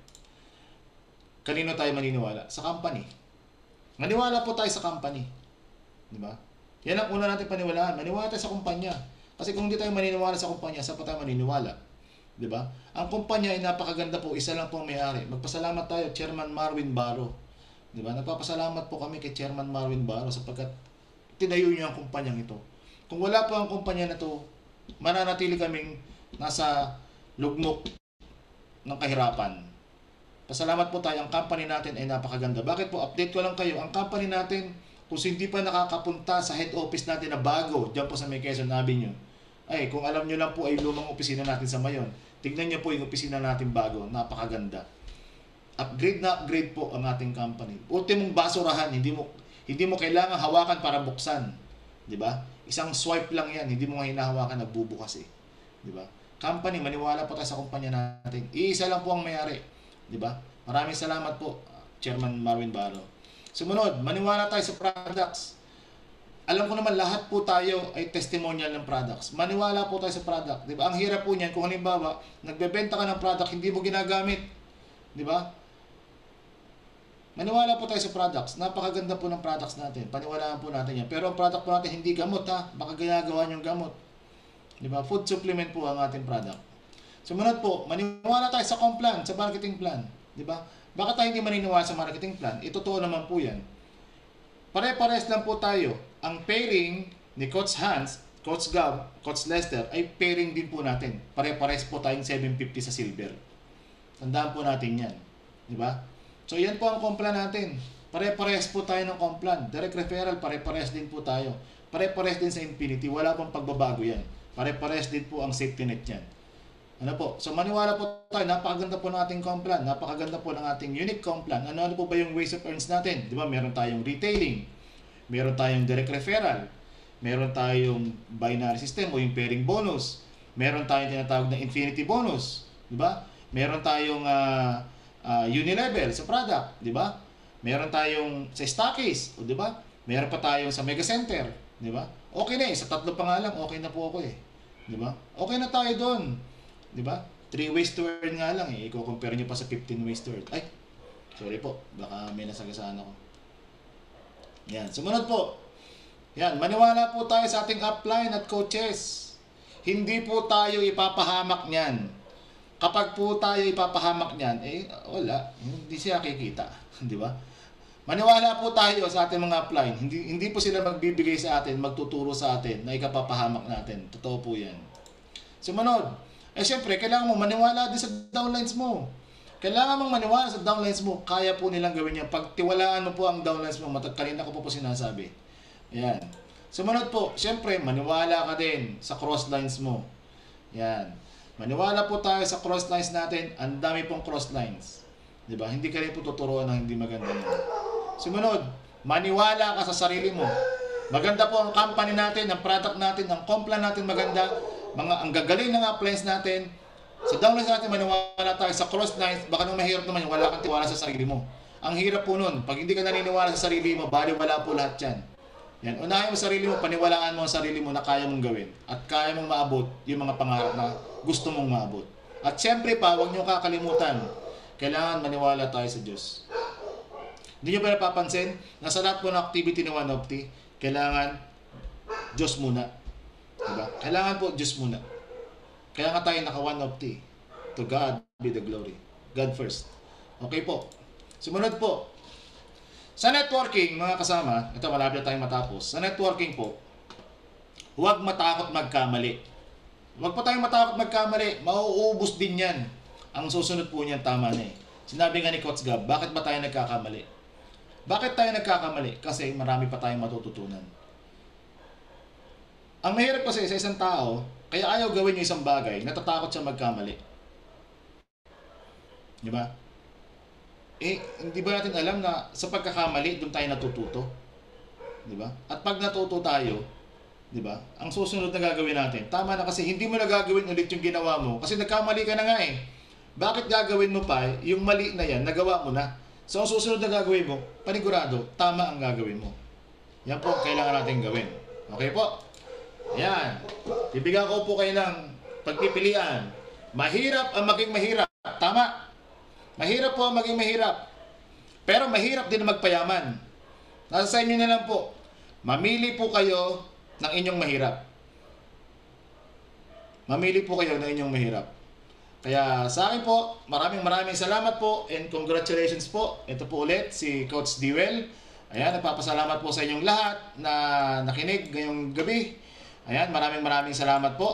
Kanino tayo maniniwala? Sa company. Maniwala po tayo sa company. Di ba? Yan ang una natin paniwalaan. Maniwala tayo sa kumpanya. Kasi kung hindi tayo maniniwala sa kumpanya, saan pa tayo maniniwala? Di ba? Ang kumpanya ay napakaganda po. Isa lang pong may-ari. Magpasalamat tayo, Chairman Marwin Baro. Di ba? Nagpapasalamat po kami kay Chairman Marwin Baro sapagkat tinayo niyo ang kumpanyang ito. Kung wala po ang kumpanya na to, mananatili kaming nasa lugmok ng kahirapan. Pasalamat po tayo, ang company natin ay napakaganda. Bakit po? Update ko lang kayo. Ang company natin, kung hindi pa nakakapunta sa head office natin na bago, dyan po sa may Quezon Avenue, ay kung alam nyo lang po ay lumang opisina natin sa Mayon. Tignan nyo po yung opisina natin bago, napakaganda. Upgrade na upgrade po ang ating company. Ultimong basurahan, hindi mo kailangan hawakan para buksan. Di ba? Isang swipe lang yan, hindi mo nga hinahawakan, nagbubukas eh. Di ba? Company, maniwala po tayo sa kumpanya natin. Iisa lang po ang may-ari. Di ba? Maraming salamat po, Chairman Marwin Baro. Sumunod, maniwala tayo sa products. Alam ko naman lahat po tayo ay testimonial ng products. Maniwala po tayo sa product. Di ba? Ang hirap po niyan kung halimbawa, nagbebenta ka ng product, hindi mo ginagamit. Di ba? Maniwala po tayo sa products. Napakaganda po ng products natin. Paniwalaan po natin yan. Pero ang product po natin hindi gamot ha. Baka ginagawa niyong gamot. Di ba? Food supplement po ang ating product. Sumunod po, maniwala tayo sa complan, sa marketing plan. Di ba? Bakit tayo hindi maniniwala sa marketing plan? Totoo naman po yan. Pare-pares lang po tayo. Ang pairing ni Coach Hans, Coach Gab, Coach Lester ay pairing din po natin. Pare-pares po tayong 750 sa silver. Tandaan po natin yan. Di ba? So yan po ang complan natin. Pare-pares po tayo ng complan. Direct referral, pare-pares din po tayo. Pare-pares din sa Infinity. Wala pong pagbabago yan. Pare-pares din po ang safety net yan. Ano po? So maniwala po tayo, napakaganda po ng ating complan, napakaganda po ng ating unique complan. Ano po ba yung ways of earns natin? Di ba? Meron tayong retailing, meron tayong direct referral, meron tayong binary system o yung pairing bonus, meron tayong tinatawag na infinity bonus, di ba? Meron tayong unilevel sa product, di ba? Meron tayong sa stockies, di ba? Meron pa tayong sa mega center, di ba? Okay na eh, sa tatlo pa nga lang, okay na po ako eh. Di ba? Okay na tayo doon. Di ba? 3 ways to earn nga lang eh. I-compare nyo pa sa 15 ways to earn. Ay, sorry po. Baka may nasagasaan ako. Yan. Sumunod po. Yan. Maniwala po tayo sa ating upline at coaches. Hindi po tayo ipapahamak niyan. Kapag po tayo ipapahamak niyan, eh, wala. Hindi siya kikita. Di ba? Maniwala po tayo sa ating mga upline. Hindi po sila magbibigay sa atin, magtuturo sa atin na ikapapahamak natin. Totoo po yan. Sumunod. Eh syempre, kailangan mo maniwala din sa downlines mo. Kailangan mong maniwala sa downlines mo. Kaya po nilang gawin yan. Pagtiwalaan mo po ang downlines mo, kanina ko po sinasabi. Yan. Sumunod po, syempre, maniwala ka din sa crosslines mo. Yan. Maniwala po tayo sa crosslines natin. Ang dami pong crosslines. Diba? Hindi ka rin po tuturuan ng hindi maganda yan. Sumunod, maniwala ka sa sarili mo. Maganda po ang company natin, ang product natin, ang complan natin maganda. Ang gagaling ng appliance natin, sa downlines natin maniwala tayo sa cross lines, baka nung mahirap naman yung wala kang tiwala sa sarili mo. Ang hirap po nun, pag hindi ka naniniwala sa sarili mo, baliwala po lahat yan. Yan, unahin mo sarili mo, paniwalaan mo ang sarili mo na kaya mong gawin at kaya mong maabot yung mga pangarap na gusto mong maabot. At syempre pa, huwag nyo kakalimutan, kailangan maniwala tayo sa Diyos. Hindi nyo ba napapansin, na sa lahat po ng activity ni One Opti, kailangan Diyos muna. Diba? Kailangan po Diyos muna. Kaya nga tayo naka One Opti. To God be the glory. God first. Okay po. Sumunod po. Sa networking, mga kasama, ito malapit tayong matapos. Sa networking po, huwag matakot magkamali. Huwag pa tayong matakot magkamali. Mauubos din yan. Ang susunod po niyan, tama na eh. Sinabi nga ni Coach Gab, bakit ba tayo nagkakamali? Bakit tayo nagkakamali? Kasi marami pa tayong matututunan. Ang mahirap kasi sa isang tao, kaya ayaw gawin yung isang bagay, natatakot siya magkamali. Di ba? Hindi ba natin alam na sa pagkakamali, doon tayo natututo? Di ba? At pag natuto tayo, di ba? Ang susunod na gagawin natin, tama na kasi hindi mo na gagawin ulit yung ginawa mo kasi nagkamali ka na nga eh. Bakit gagawin mo pa yung mali na yan, nagawa mo na? So ang susunod na gagawin mo, panigurado, tama ang gagawin mo. Yan po, kailangan natin gawin. Okay po? Ayan. Bibigyan ko po kayo ng pagpipilian. Mahirap ang maging mahirap. Tama? Mahirap po ang maging mahirap. Pero mahirap din ang magpayaman. Nasa sa inyo na lang po. Mamili po kayo ng inyong mahirap. Mamili po kayo ng inyong mahirap. Kaya sa akin po, maraming salamat po and congratulations po. Ito po ulit si Coach Dewell. Ayan, nagpapasalamat po sa inyong lahat na nakinig ngayong gabi. Ayan, maraming salamat po.